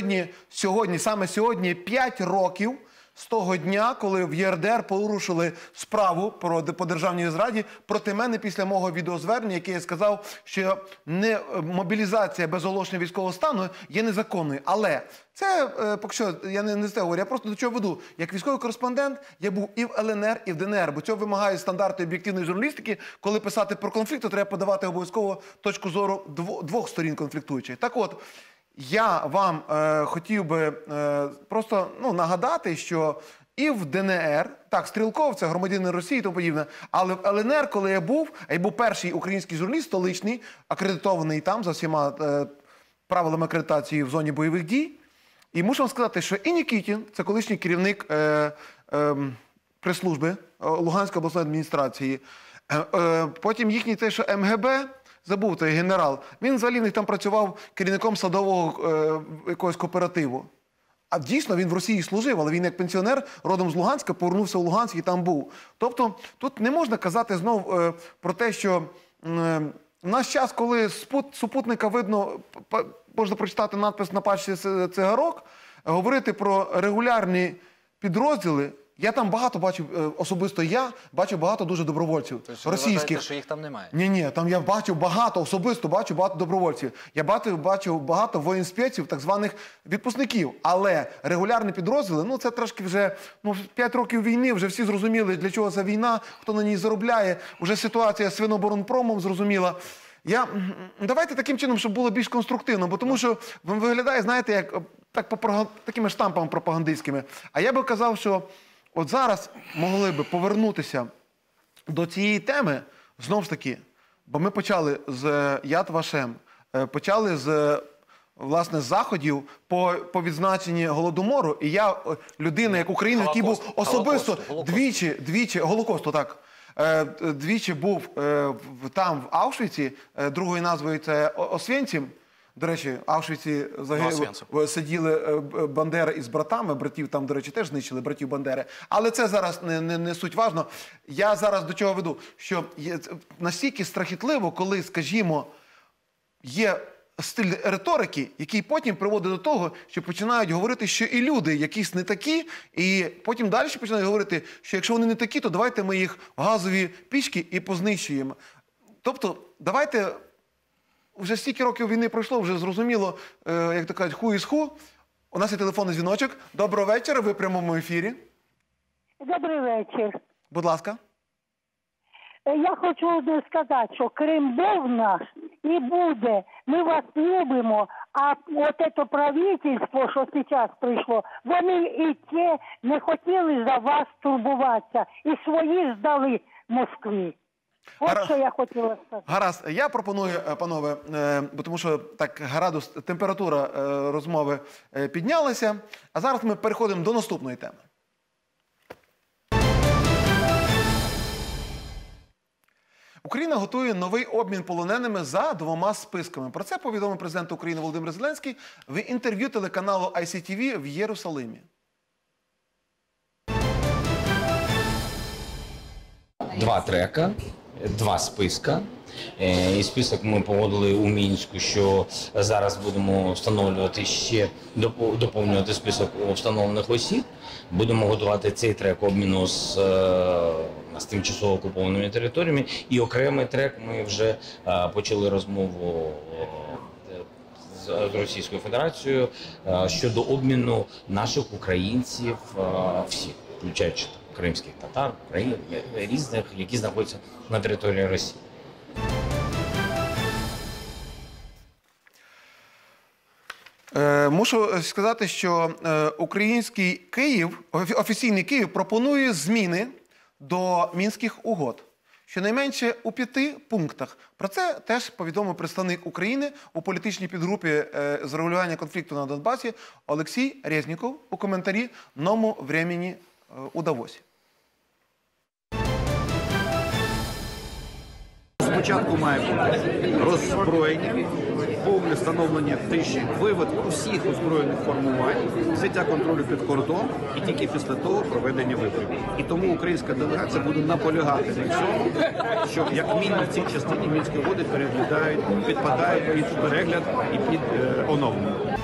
саме сьогодні 5 років з того дня, коли в ЄРДР порушили справу по державній зраді проти мене після мого відеозвернення, яке я сказав, що мобілізація без оголошення військового стану є незаконною. Але це, поки що, я не з те говорю, я просто до чого веду. Як військовий кореспондент я був і в ЛНР, і в ДНР, бо цього вимагають стандарти об'єктивної журналістики. Коли писати про конфлікт, то треба подавати обов'язково точку зору двох сторін конфліктуючих. Так от, я вам хотів би просто нагадати, що і в ДНР, так, Стрілков, це громадянин Росії і тому подібне, але в ЛНР, коли я був перший український журналіст, столичний, акредитований там за всіма правилами акредитації в зоні бойових дій, і мушу вам сказати, що і Нікітін, це колишній керівник прес-служби Луганської обласної адміністрації, потім їхній те, що МГБ, забув той генерал, він взагалі в них там працював керівником садового якогось кооперативу. А дійсно він в Росії служив, але він як пенсіонер родом з Луганська повернувся у Луганськ і там був. Тобто тут не можна казати знов про те, що в наш час, коли з супутника видно, можна прочитати надпис на пачці цигарок, говорити про регулярні підрозділи. Я там багато бачив, особисто я бачив багато дуже добровольців Тобто російських. ви вважаєте, що їх там немає? Ні, там я бачив багато, особисто бачив багато добровольців. Я бачив багато воєнспеців, так званих відпускників. Але регулярні підрозділи, ну це трошки вже 5 років війни, вже всі зрозуміли, для чого ця війна, хто на ній заробляє. Вже ситуація з Свиноборонпромом зрозуміла. Давайте таким чином, щоб було більш конструктивно, бо тому що виглядає, знаєте, як такими штампами пропагандистськими. А я би казав, що от зараз могли би повернутися до цієї теми, знову ж таки, бо ми почали з Яд Вашем, почали з, власне, заходів по відзначенні Голодомору, і я, людина, як українець, який був особисто двічі, Голокосту, так, двічі був там, в Аушвіці, другою назвою це Освєнцім. До речі, в Аушвіці сиділи Бандера із братами, братів там, до речі, теж знищили, братів Бандери. Але це зараз не суть важно. Я зараз до чого веду, що настільки страхітливо, коли, скажімо, є стиль риторики, який потім приводить до того, що починають говорити, що і люди якісь не такі, і потім далі починають говорити, що якщо вони не такі, то давайте ми їх в газові пічки і познищуємо. Тобто, давайте... Вже стільки років війни пройшло, вже зрозуміло, як то кажуть, who is who. У нас є телефонний дзвіночок. Доброго вечора, ви в прямому ефірі. Добрий вечір. Будь ласка. Я хочу сказати, що Крим був наш і буде. Ми вас любимо, а от це правительство, що зараз прийшло, вони і те не хотіли за вас турбуватися. І свої здали Москві. От що я хотіла сказати. Гаразд. Я пропоную, панове, бо тому що так градус, температура розмови піднялася, а зараз ми переходимо до наступної теми. Україна готує новий обмін полоненими за 2 списками. Про це повідомив президент України Володимир Зеленський в інтерв'ю телеканалу ICTV в Єрусалимі. 2 трека, 2 списка. І список ми погодили у Мінську, що зараз будемо встановлювати ще, доповнювати список встановлених осіб. Будемо готувати цей трек обміну з тимчасово окупованими територіями. І окремий трек ми вже почали розмову з Російською Федерацією щодо обміну наших українців всіх, включаючи кримських татар, українців, різних, які знаходяться на території Росії. Мушу сказати, що український Київ, офіційний Київ пропонує зміни до Мінських угод. Щонайменше у 5 пунктах. Про це теж повідомив представник України у політичній підгрупі з регулювання конфлікту на Донбасі Олексій Резніков у коментарі «Новому времени» у Давосі. Спочатку має бути роззброєння, повне встановлення тиші, вивод усіх озброєних формувань, взяття контролю під кордон і тільки після того проведення виборів. І тому українська делегація буде наполягати на цьому, що як мінімум в цій частині Мінські угоди підпадають під перегляд і під оновлення.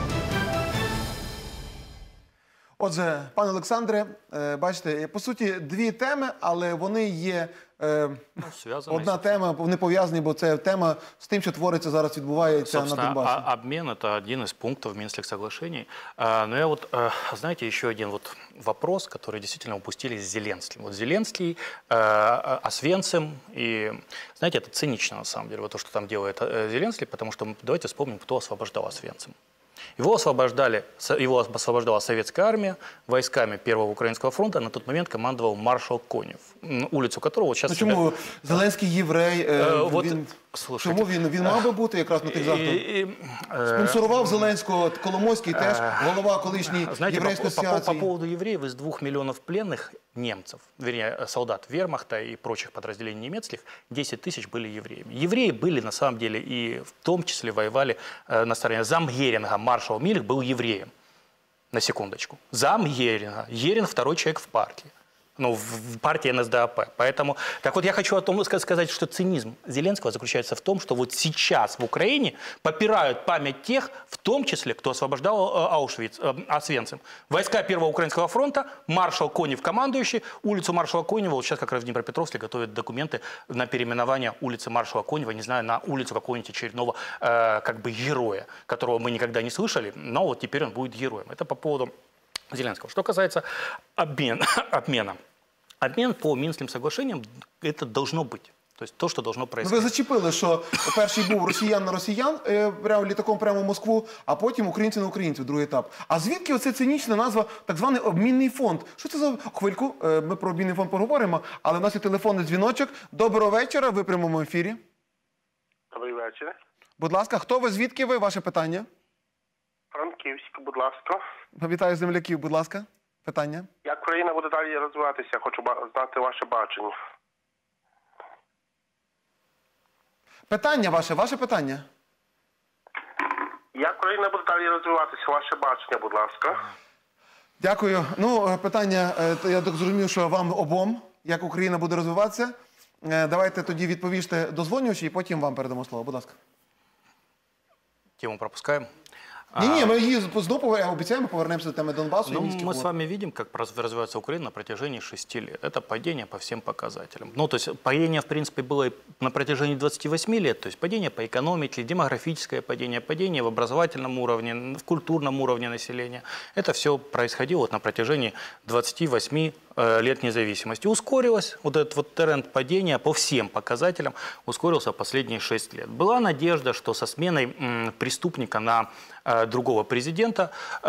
Отже, пане Олександре, бачите, по суті, 2 теми, але вони є одна тема, вони пов'язані, бо це тема з тим, що твориться зараз, відбувається на Донбасі. Обмен – это один из пунктов Минских соглашений. Но я вот, знаете, еще один вот вопрос, который действительно упустили с Зеленским. Вот Зеленский, Освенцим, и, знаете, это цинично на самом деле, вот то, что там делает Зеленский, потому что давайте вспомним, кто освобождал Освенцим. Его освобождала советская армия войсками Первого Украинского фронта. На тот момент командовал маршал Конев, улицу которого сейчас... Чому Зеленський єврей? Чому він мав би бути якраз на тих заходах? Спонсорував Зеленського Коломойський теж, голова колишньої єврейської асоціації. По поводу евреев, из 2 миллионов пленных немцев, вернее, солдат вермахта и прочих подразделений немецких, 10 тысяч были евреями. Евреи были, на самом деле, и в том числе воевали на стороне замгеринга. Маршал Мильх был евреем. на секундочку, зам Ерина. Ерин второй человек в партии. Ну, в партии НСДАП. Поэтому, так вот, я хочу о том сказать, что цинизм Зеленского заключается в том, что вот сейчас в Украине попирают память тех, в том числе, кто освобождал Освенцим. Войска Первого Украинского фронта, маршал Конев командующий, улицу маршала Конева, вот сейчас как раз в Днепропетровске готовят документы на переименование улицы маршала Конева, не знаю, на улицу какого-нибудь очередного как бы героя, которого мы никогда не слышали, но вот теперь он будет героем. Это по поводу Зеленского. Что касается обмена. Обмен по Мінським соглашениям – это должно быть. То есть то, что должно происходить. Ви зачепили, що перший був росіян на росіян, літаком прямо в Москву, а потім українці на українців, другий етап. А звідки оце цинічна назва, так званий обмінний фонд? Що це за хвильку? Ми про обмінний фонд поговоримо, але в нас є телефонний дзвіночок. Доброго вечора, ви в прямому ефірі. Добрий вечір. Будь ласка, хто ви, звідки ви? Ваше питання? Франківськ, будь ласка. Вітаю земляків, будь ласка. Питання. Як країна буде далі розвиватися? Хочу знати ваше бачення. Питання ваше питання. Як країна буде далі розвиватися? Ваше бачення, будь ласка. Дякую. Ну, питання, я так зрозумів, що вам обом, як Україна буде розвиватися. Давайте тоді відповісти дозвонювачі і потім вам передамо слово. Будь ласка. Тему пропускаем. Ні, ми її знову обіцяємо, повернемося до теми Донбасу. Ну, мы с вами видим, как развивается Украина на протяжении 6 лет. Это падение по всем показателям. Ну, то есть падение, в принципе, было на протяжении 28 лет. То есть падение по экономике, демографическое падение в образовательном уровне, в культурном уровне населения. Это все происходило вот на протяжении 28 лет независимости. Ускорилось вот этот вот тренд падения по всем показателям, ускорился последние 6 лет. Была надежда, что со сменой преступника на другого президента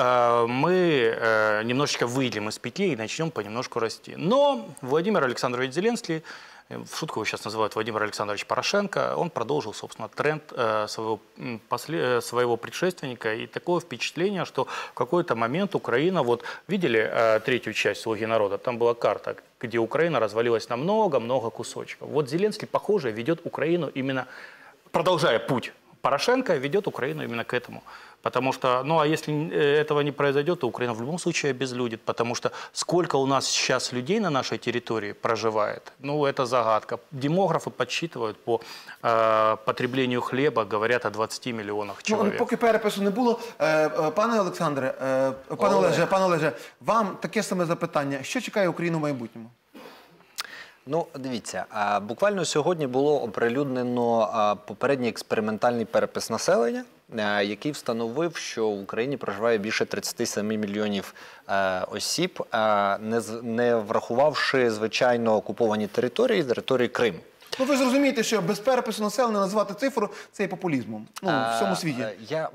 мы немножечко выйдем из петли и начнем понемножку расти. Но Владимир Александрович Зеленский, в шутку его сейчас называют Владимир Александрович Порошенко, он продолжил, собственно, тренд своего предшественника. И такое впечатление, что в какой-то момент Украина, вот видели третью часть «Слуги народа», там была карта, где Украина развалилась на много-много кусочков. Вот Зеленский, похоже, ведет Украину именно, продолжая путь Порошенко, ведет Украину именно к этому. Потому что, ну а если этого не произойдет, то Украина в любом случае обезлюдит. Потому что сколько у нас сейчас людей на нашей территории проживает, ну это загадка. Демографы подсчитывают по потреблению хлеба, говорят о 20 миллионах человек. Ну, поки перепису не було, пане Олександре, пане Олеже, вам таке саме запитання. Що чекає Україну в майбутньому? Ну, дивіться, буквально сьогодні було оприлюднено попередній експериментальний перепис населення, який встановив, що в Україні проживає більше 37 мільйонів осіб, не врахувавши, звичайно, окуповані території Криму. Ну, ви ж розумієте, що без перепису населення називати цифру – це є популізмом. Ну, в всьому світі.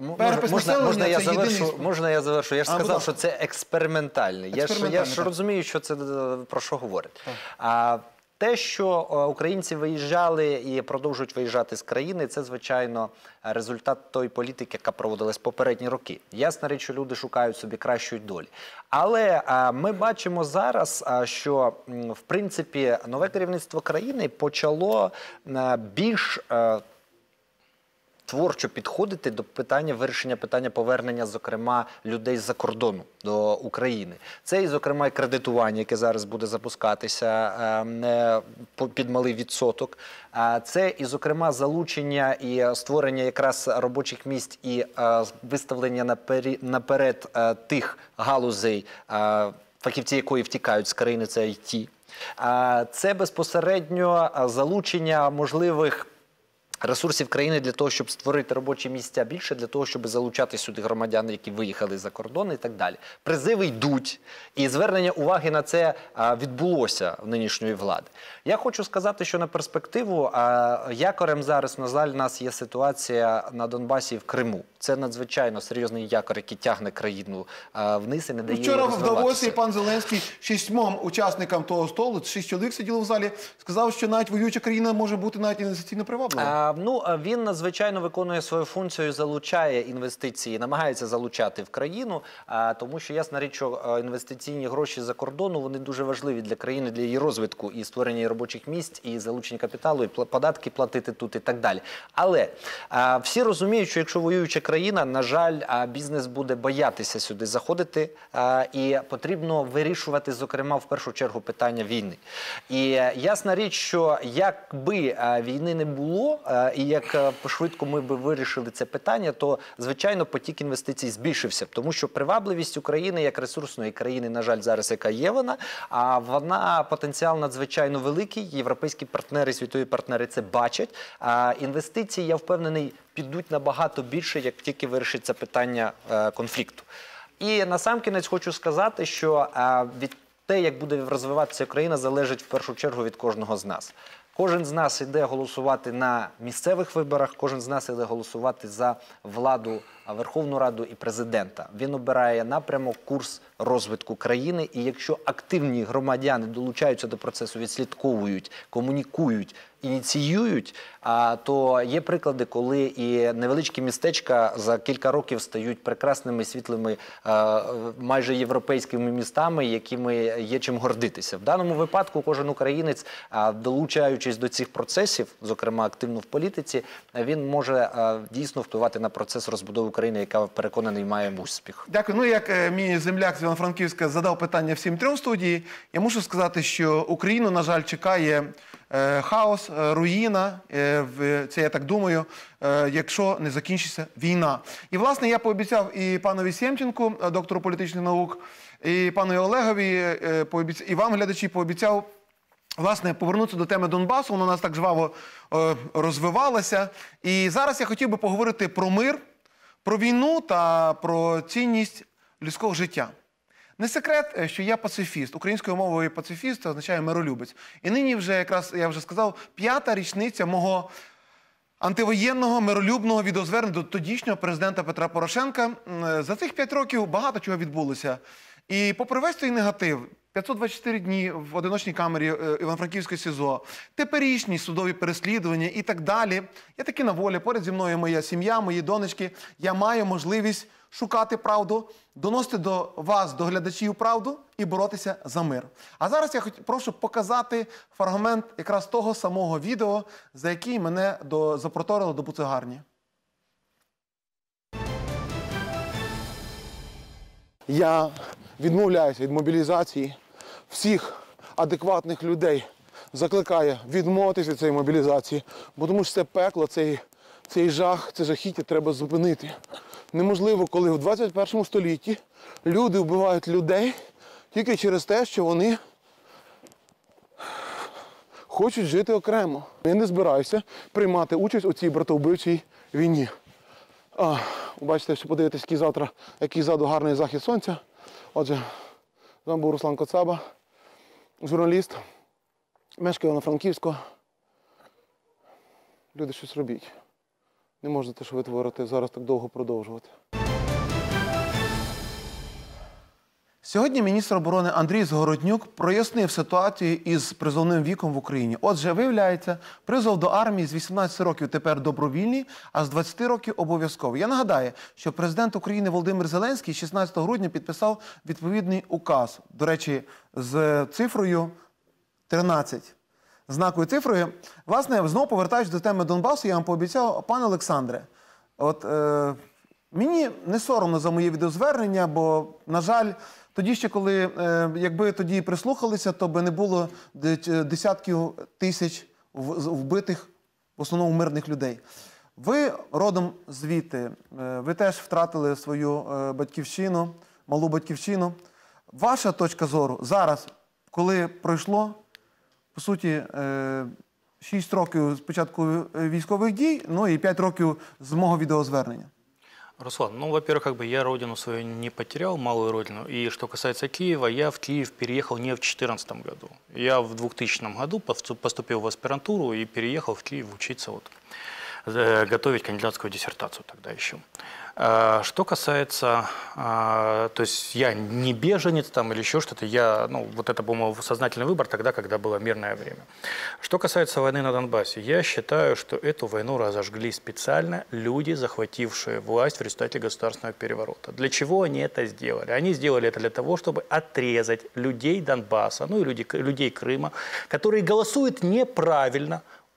Можна я завершу? Я ж сказав, що це експериментальний. Я ж розумію, що це про що говорить. Те, що українці виїжджали і продовжують виїжджати з країни, це, звичайно, результат тої політики, яка проводилась попередні роки. Ясна річ, що люди шукають собі кращої долі. Але ми бачимо зараз, що, в принципі, нове керівництво країни почало більш творчо підходити до питання вирішення питання повернення, зокрема, людей з-за кордону до України. Це і, зокрема, і кредитування, яке зараз буде запускатися під малий відсоток. Це і, зокрема, залучення і створення якраз робочих місць і виставлення наперед тих галузей, фахівці якої втікають з країни, це IT. Це безпосередньо залучення можливих ресурсів країни для того, щоб створити робочі місця більше, для того, щоб залучати сюди громадян, які виїхали за кордон і так далі. Призиви йдуть, і звернення уваги на це відбулося в нинішньої влади. Я хочу сказати, що на перспективу якорем зараз, на жаль, у нас є ситуація на Донбасі і в Криму. Це надзвичайно серйозний якор, який тягне країну вниз і не дає їй розвиватися. Вчора в Давосі пан Зеленський 6 учасникам того столу, 6 чоловік сиділо в залі, сказав, що навіть воююча країна може бути навіть інвестиційно приваблива. Ну, він надзвичайно виконує свою функцію, залучає інвестиції, намагається залучати в країну, тому що ясна річ, що інвестиційні гроші за кордону, вони дуже важливі для країни, для її розвитку і створення робочих місць, і залучення капіталу, і податки платити тут і так далі. Але всі розуміють, що якщо воююча країна, на жаль, бізнес буде боятися сюди заходити, і потрібно вирішувати, зокрема, в першу чергу питання війни. І ясна річ, що якби війни не було, і як швидко ми б вирішили це питання, то, звичайно, потік інвестицій збільшився. Тому що привабливість України як ресурсної країни, на жаль, зараз яка є вона, вона потенціал надзвичайно великий. Європейські партнери, світові партнери це бачать. Інвестиції, я впевнений, підуть набагато більше, як тільки вирішиться питання конфлікту. І насамкінець хочу сказати, що від те, як буде розвиватися Україна, залежить в першу чергу від кожного з нас. Кожен з нас йде голосувати на місцевих виборах, кожен з нас йде голосувати за владу, Верховну Раду і президента. Він обирає напрямок, курс розвитку країни, і якщо активні громадяни долучаються до процесу, відслідковують, комунікують, ініціюють, то є приклади, коли і невеличкі містечка за кілька років стають прекрасними, світлими, майже європейськими містами, якими є чим гордитися. В даному випадку кожен українець, долучаючись до цих процесів, зокрема активно в політиці, він може дійсно впливати на процес розбудови України, яка, переконаний, має успіх. Дякую. Ну, як мій земляк з Івано-Франківська задав питання всім трьом студії, я мушу сказати, що Україну, на жаль, чекає хаос, руїна, це я так думаю, якщо не закінчиться війна. І, власне, я пообіцяв і панові Сємченку, доктору політичних наук, і панові Олегові, і вам, глядачі, пообіцяв, власне, повернутися до теми Донбасу, вона у нас так жваво розвивалася. І зараз я хотів би поговорити про мир, про війну та про цінність людського життя. Не секрет, що я пацифіст. Українською мовою пацифіст означає миролюбець. І нині вже, якраз, я вже сказав, 5-та річниця мого антивоєнного, миролюбного відеозвернення до тодішнього президента Петра Порошенка. За цих 5 років багато чого відбулося. І попри весь цей негатив, 524 дні в одиночній камері Івано-Франківської СІЗО, теперішні судові переслідування і так далі. Я таки на волі, поряд зі мною моя сім'я, мої донечки. Я маю можливість шукати правду, доносити до вас, до глядачів, правду і боротися за мир. А зараз я прошу показати фрагмент якраз того самого відео, за який мене запроторили до буцегарні. Я відмовляюся від мобілізації. Всіх адекватних людей закликаю відмовитися від цієї мобілізації, бо тому що це пекло, цей жах, це жахіття треба зупинити. Неможливо, коли в 21 столітті люди вбивають людей тільки через те, що вони хочуть жити окремо. Я не збираюся приймати участь у цій братовбивчій війні. Бачите, що подивитесь, який ззаду гарний захід сонця. Отже, з вами був Руслан Коцаба, журналіст, мешкаю на Франківську. Люди, щось робіть. Не можна те, що ви творите, зараз так довго продовжувати. Сьогодні міністр оборони Андрій Загороднюк прояснив ситуацію із призовним віком в Україні. Отже, виявляється, призов до армії з 18 років тепер добровільний, а з 20 років обов'язковий. Я нагадаю, що президент України Володимир Зеленський 16 грудня підписав відповідний указ, до речі, з цифрою 13. Знакою цифрою. Власне, знову повертаючись до теми Донбасу, я вам пообіцяв, пане Олександре, мені не соромно за моє відеозвернення, бо, на жаль, тоді ще, якби тоді прислухалися, то би не було десятків тисяч вбитих, в основному мирних людей. Ви родом звідти, ви теж втратили свою батьківщину, малу батьківщину. Ваша точка зору зараз, коли пройшло, по суті, 6 років з початку військових дій, ну і 5 років з мого відеозвернення. Руслан, ну, во-первых, я родину свою не потерял, малую родину. И что касается Киева, я в Киев переехал не в 2014 году. Я в 2000 году поступил в аспирантуру и переехал в Киев учиться, готовить кандидатскую диссертацию тогда еще. Что касается, то есть я не беженец там или еще что-то, это был мой сознательный выбор тогда, когда было мирное время. Что касается войны на Донбассе, я считаю, что эту войну разожгли специально люди, захватившие власть в результате государственного переворота. Для чего они это сделали? Они сделали это для того, чтобы отрезать людей Донбасса, ну и людей Крыма, которые голосуют неправильно,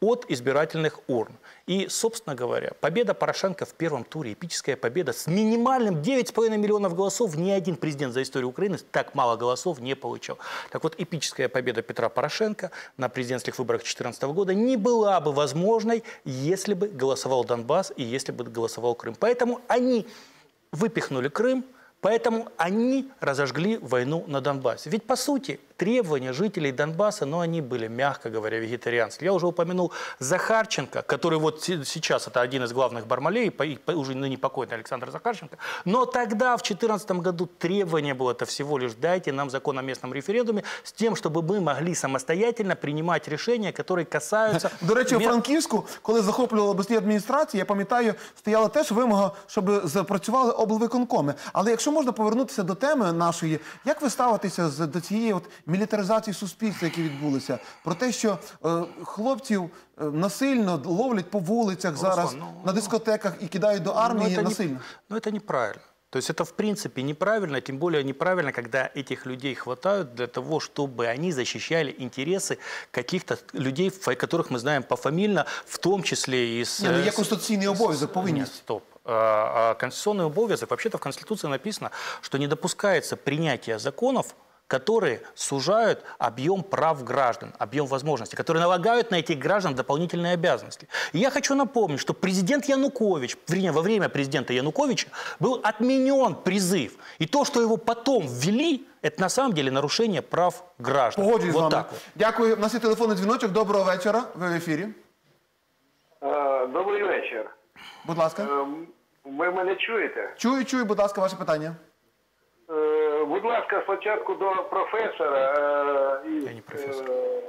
от избирательных урн. И, собственно говоря, победа Порошенко в первом туре, эпическая победа с минимальным 9,5 миллионов голосов, ни один президент за историю Украины так мало голосов не получал. Так вот, эпическая победа Петра Порошенко на президентских выборах 2014 года не была бы возможной, если бы голосовал Донбасс и если бы голосовал Крым. Поэтому они выпихнули Крым, поэтому они разожгли войну на Донбассе. Ведь, по сути, требования жителей Донбасса, но они были, мягко говоря, вегетарианские. Я уже упомянул Захарченко, который вот сейчас это один из главных бармалей, уже ныне покойный Александр Захарченко. Но тогда, в 2014 году, требование было это всего лишь: дайте нам закон о местном референдуме с тем, чтобы мы могли самостоятельно принимать решения, которые касаются... До речі, у Франківську, коли захоплювали обласні адміністрації, я пам'ятаю, стояла теж вимога, щоб запрацювали облвиконкоми. Але якщо можна повернутися до теми нашої, як ви ставитеся до цієї мілітаризації суспільства, які відбулися? Про те, що хлопців насильно ловлять по вулицях зараз, на дискотеках і кидають до армії насильно. Но это неправильно. То есть это в принципе неправильно, тем более неправильно, когда этих людей хватают для того, чтобы они защищали интересы каких-то людей, которых мы знаем пофамильно, в том числе и с... Ні, ну є конституційний обов'язок, повинність. Стоп. Конституционный обовязок, вообще-то в Конституции написано, что не допускается принятие законов, которые сужают объем прав граждан, объем возможностей, которые налагают на этих граждан дополнительные обязанности. И я хочу напомнить, что президент Янукович, во время президента Януковича был отменен призыв. И то, что его потом ввели, это на самом деле нарушение прав граждан. Погоджуюсь з вами. Так вот. Дякую. У нас є телефонний дзвіночок. Доброго вечора. Ви в ефірі. Добрий вечір. Будь ласка. Ви мене чуєте? Чую, будь ласка, ваше питання. Будь ласка, спочатку до професора. Я не професор.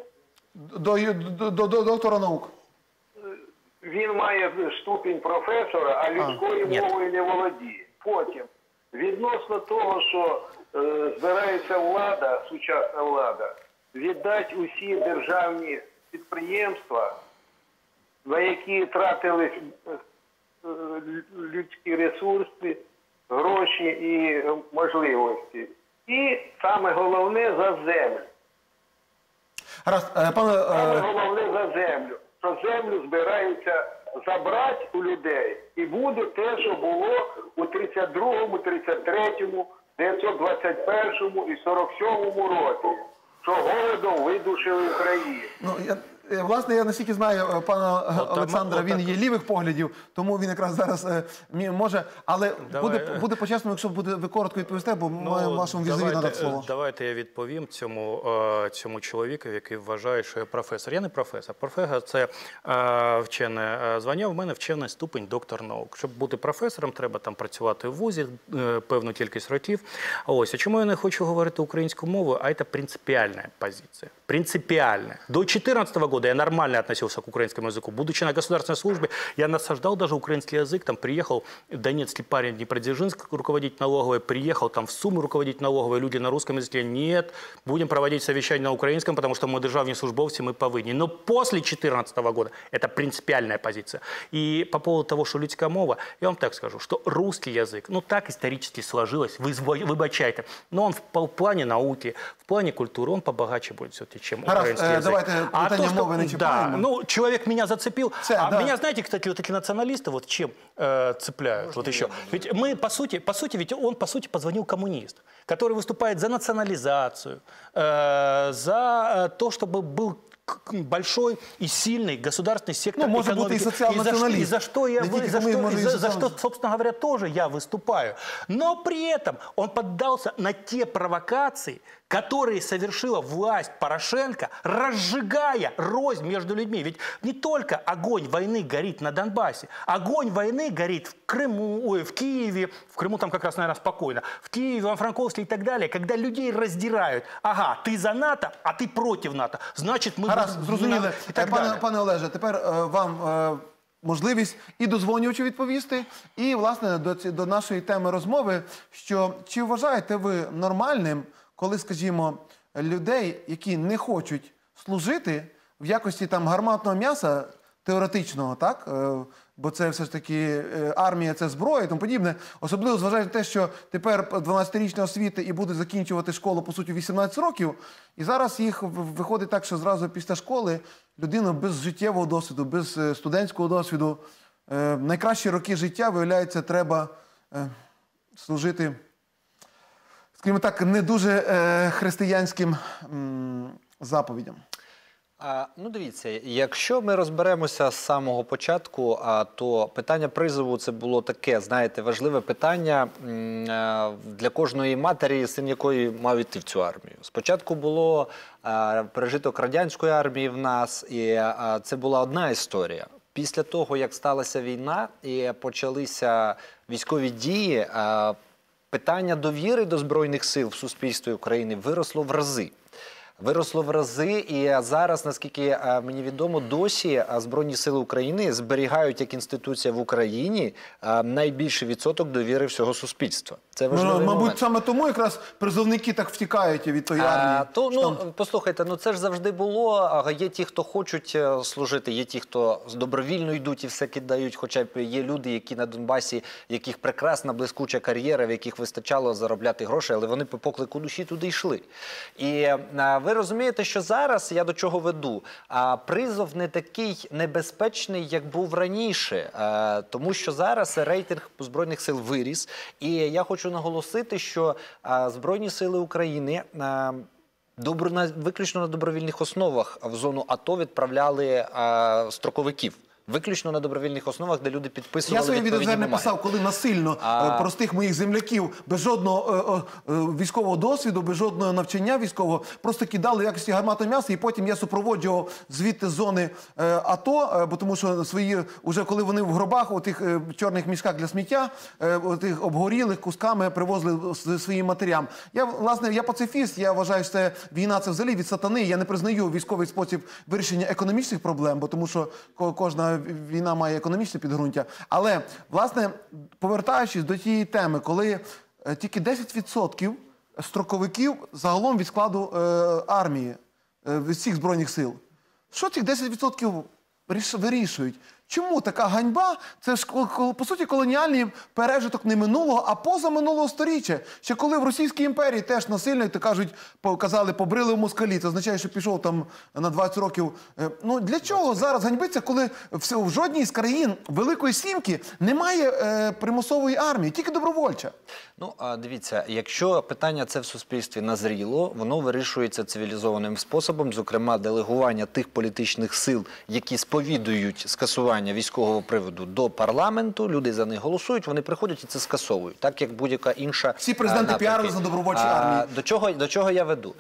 До доктора наук. Він має ступінь професора, а людською мовою не володіє. Потім, відносно того, що збирається влада, сучасна влада, віддати усі державні підприємства, на які тратились людські ресурси, гроші і можливості. І саме головне за землю. Гаразд, Саме головне за землю. Що землю збираються забрати у людей. І буде те, що було у 32-му, 33-му, 921-му і 47-му році. Що голодом видушили Україну. Власне, я наскільки знаю пана Олександра, він є лівих поглядів, тому він якраз зараз може. Але буде по-чесному, якщо ви коротко відповісте, бо маємо вашому візові надати слово. Давайте я відповім цьому чоловіку, який вважає, що я професор. Я не професор. Професор – це вчене звання, в мене вчений ступень доктор наук. Щоб бути професором, треба там працювати в вузі певну кількість років. Ось, а чому я не хочу говорити українською мовою? А це принципіальна позиція. Принципиальная. До 2014 года я нормально относился к украинскому языку. Будучи на государственной службе, я насаждал даже украинский язык. Там приехал донецкий парень в Днепродзержинск руководить налоговой, приехал там в Сумы руководить налоговой. Люди на русском языке: нет, будем проводить совещание на украинском, потому что мы державные службовцы, мы повинні. Но после 2014 года это принципиальная позиция. И по поводу того, что людская мова, я вам так скажу, что русский язык, ну так исторически сложилось, выбачайте, но он в плане науки, в плане культуры, он побогаче будет все-таки, чем украинский язык. Давайте питання мови не чіпаємо. Да, ну, человек меня зацепил. Меня, знаете, кстати, вот такие националисты вот чем цепляют? Вот еще. Ведь мы, по сути, ведь он, по сути, позвонил коммунист, который выступает за национализацию, за то, чтобы был большой и сильный государственный сектор экономики. И за что, собственно говоря, тоже я выступаю. Но при этом он поддался на те провокации, которые совершила власть Порошенко, разжигая рознь между людьми. Ведь не только огонь войны горит на Донбассе, огонь войны горит в Крыму, в Киеве, в Крыму там как раз, наверное, спокойно, в Киеве, в Ивано-Франковске и так далее, когда людей раздирают. Ага, ты за НАТО, а ты против НАТО. Значит, мы... Зрозуміли. Пане Олеже, тепер вам можливість і дозвонювачу відповісти, і, власне, до нашої теми розмови, що чи вважаєте ви нормальним, коли, скажімо, людей, які не хочуть служити в якості там гарматного м'яса, теоретичного, так, бо це все ж таки армія, це зброя і тому подібне. Особливо зважаючи на те, що тепер 12-річна освіта і будуть закінчувати школу, по суті, 18 років. І зараз їх виходить так, що зразу після школи людина без життєвого досвіду, без студентського досвіду, найкращі роки життя, виявляється, треба служити, скажімо так, не дуже християнським заповідям. Ну, дивіться, якщо ми розберемося з самого початку, то питання призову – це було таке, знаєте, важливе питання для кожної матері, син якої мав іти в цю армію. Спочатку було пережиток радянської армії в нас, і це була одна історія. Після того, як сталася війна і почалися військові дії, питання довіри до Збройних сил в суспільстві України виросло в рази. Виросло в рази, і зараз, наскільки мені відомо, досі Збройні сили України зберігають як інституція в Україні найбільший відсоток довіри всього суспільства. Це важливий момент. Мабуть, саме тому якраз призовники так втікають від тої армії. Послухайте, це ж завжди було. Є ті, хто хочуть служити, є ті, хто добровільно йдуть і все кидають. Хоча є люди, які на Донбасі, яких прекрасна, блискуча кар'єра, в яких вистачало заробляти гроші, але вони по поклику душі туди йшли. І ви розумієте, що зараз, я до чого веду, призов не такий небезпечний, як був раніше. Тому що зараз рейтинг Збройних сил виріс. І я хочу наголосити, що Збройні сили України виключно на добровільних основах в зону АТО відправляли строковиків. Виключно на добровільних основах, де люди підписували відповідні бумаги. Я своє відео писав, коли насильно простих моїх земляків, без жодного військового досвіду, без жодного навчання військового, просто кидали в якості гармату м'яса, і потім я супроводжував звідти з зони АТО, бо тому що уже коли вони в гробах, у тих чорних мішках для сміття, тих обгорілих кусками привозили своїм матерям. Я пацифіст, я вважаю, що війна це взагалі від сатани, я не признаю військовий спосіб вирішення економічних проблем, бо тому що кожна війна має економічне підґрунтя. Але, власне, повертаючись до тієї теми, коли тільки 10% строковиків загалом від складу армії, від всіх Збройних сил. Що цих 10% вирішують? Чому така ганьба? Це ж, по суті, колоніальний пережиток не минулого, а позаминулого сторіччя. Ще коли в Російській імперії теж насильно, то кажуть, казали, побрили в москалі. Це означає, що пішов там на 20 років. Ну, для чого зараз ганьбиться, коли в жодній з країн Великої Сімки немає примусової армії, тільки добровольча? Ну, дивіться, якщо питання це в суспільстві назріло, воно вирішується цивілізованим способом, зокрема, делегування тих політичних сил, які сповідують скасування військового приводу до парламенту, люди за них голосують, вони приходять і це скасовують, так як будь-яка інша. Всі президенти піарили за добровольчі армії. До чого я веду?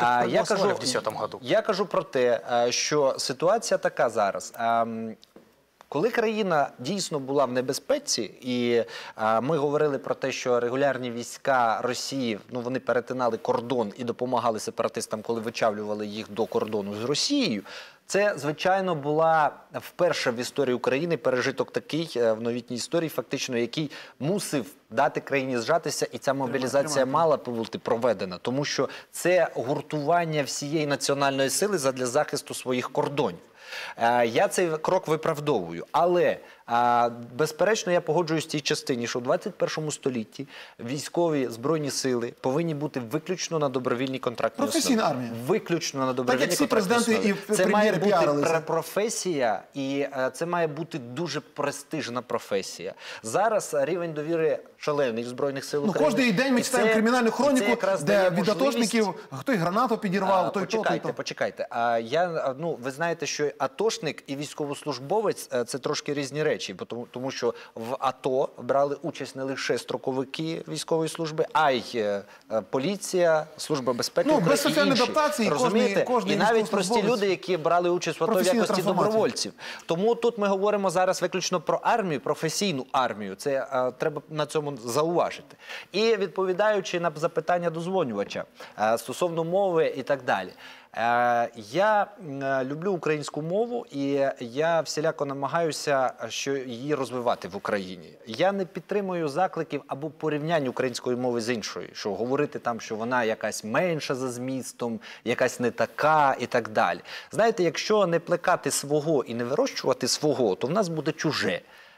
Я кажу про те, що ситуація така зараз. Коли країна дійсно була в небезпеці, і ми говорили про те, що регулярні війська Росії, вони перетинали кордон і допомагали сепаратистам, коли вичавлювали їх до кордону з Росією, це, звичайно, була вперше в історії України пережиток такий, в новітній історії, фактично, який мусив дати країні зжатися, і ця мобілізація мала бути проведена, тому що це гуртування всієї національної сили задля захисту своїх кордонів. Я цей крок виправдовую, але безперечно я погоджуюсь в тій частині, що в 21 столітті військові збройні сили повинні бути виключно на добровільній контрактній основі. Професійна армія. Виключно на добровільній контрактній основі. Це має бути професія, і це має бути дуже престижна професія. Зараз рівень довіри шалений в Збройних сил України. Кожний день ми читаємо кримінальну хроніку, де від атошників хтось гранату підірвав, той то. Почекайте. Ви знаєте, що атошник і військовослужбовець – це трошки різні речі, тому що в АТО брали участь не лише строковики військової служби, а й поліція, Служба безпеки України і інші. Розумієте? І навіть прості люди, які брали участь в АТО в якості добровольців. Тому тут ми говоримо зараз виключно про армію, професійну армію. Це треба на цьому зауважити. І відповідаючи на запитання дозвонювача стосовно мови і так далі. Я люблю українську мову і я всіляко намагаюся її розвивати в Україні. Я не підтримую закликів або порівнянь української мови з іншою, що говорити там, що вона якась менша за змістом, якась не така і так далі. Знаєте, якщо не плекати свого і не вирощувати свого, то в нас буде чуже.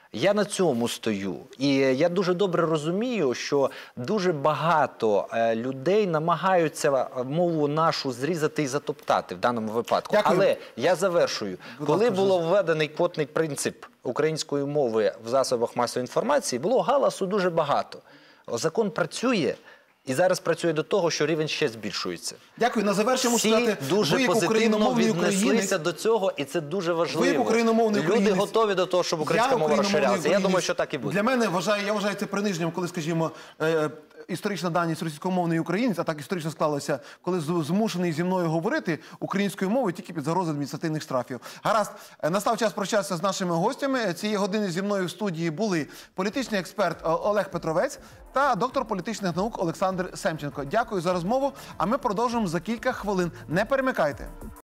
Я на цьому стою. І я дуже добре розумію, що дуже багато людей намагаються мову нашу зрізати і затоптати в даному випадку. Дякую. Але я завершую. Коли було введений квотний принцип української мови в засобах масової інформації, було галасу дуже багато. Закон працює. І зараз працює до того, що рівень ще збільшується. Дякую. На завершення можу Всі сказати, дуже ви як позитивно україномовний українець, віднеслися до цього, і це дуже важливо. ви як україномовний Люди українець, готові до того, щоб українська мова україномовний розширялася. Я думаю, українець. що так і буде. Для мене, я вважаю це приниженням, коли, скажімо, історична даність російськомовний українець, а так історично склалося, коли змушений зі мною говорити українською мовою тільки під загрозою адміністративних штрафів. Гаразд, настав час прощатися з нашими гостями. Цієї години зі мною в студії були політичний експерт Олег Петровець та доктор політичних наук Олександр Семченко. Дякую за розмову, а ми продовжимо за кілька хвилин. Не перемикайте.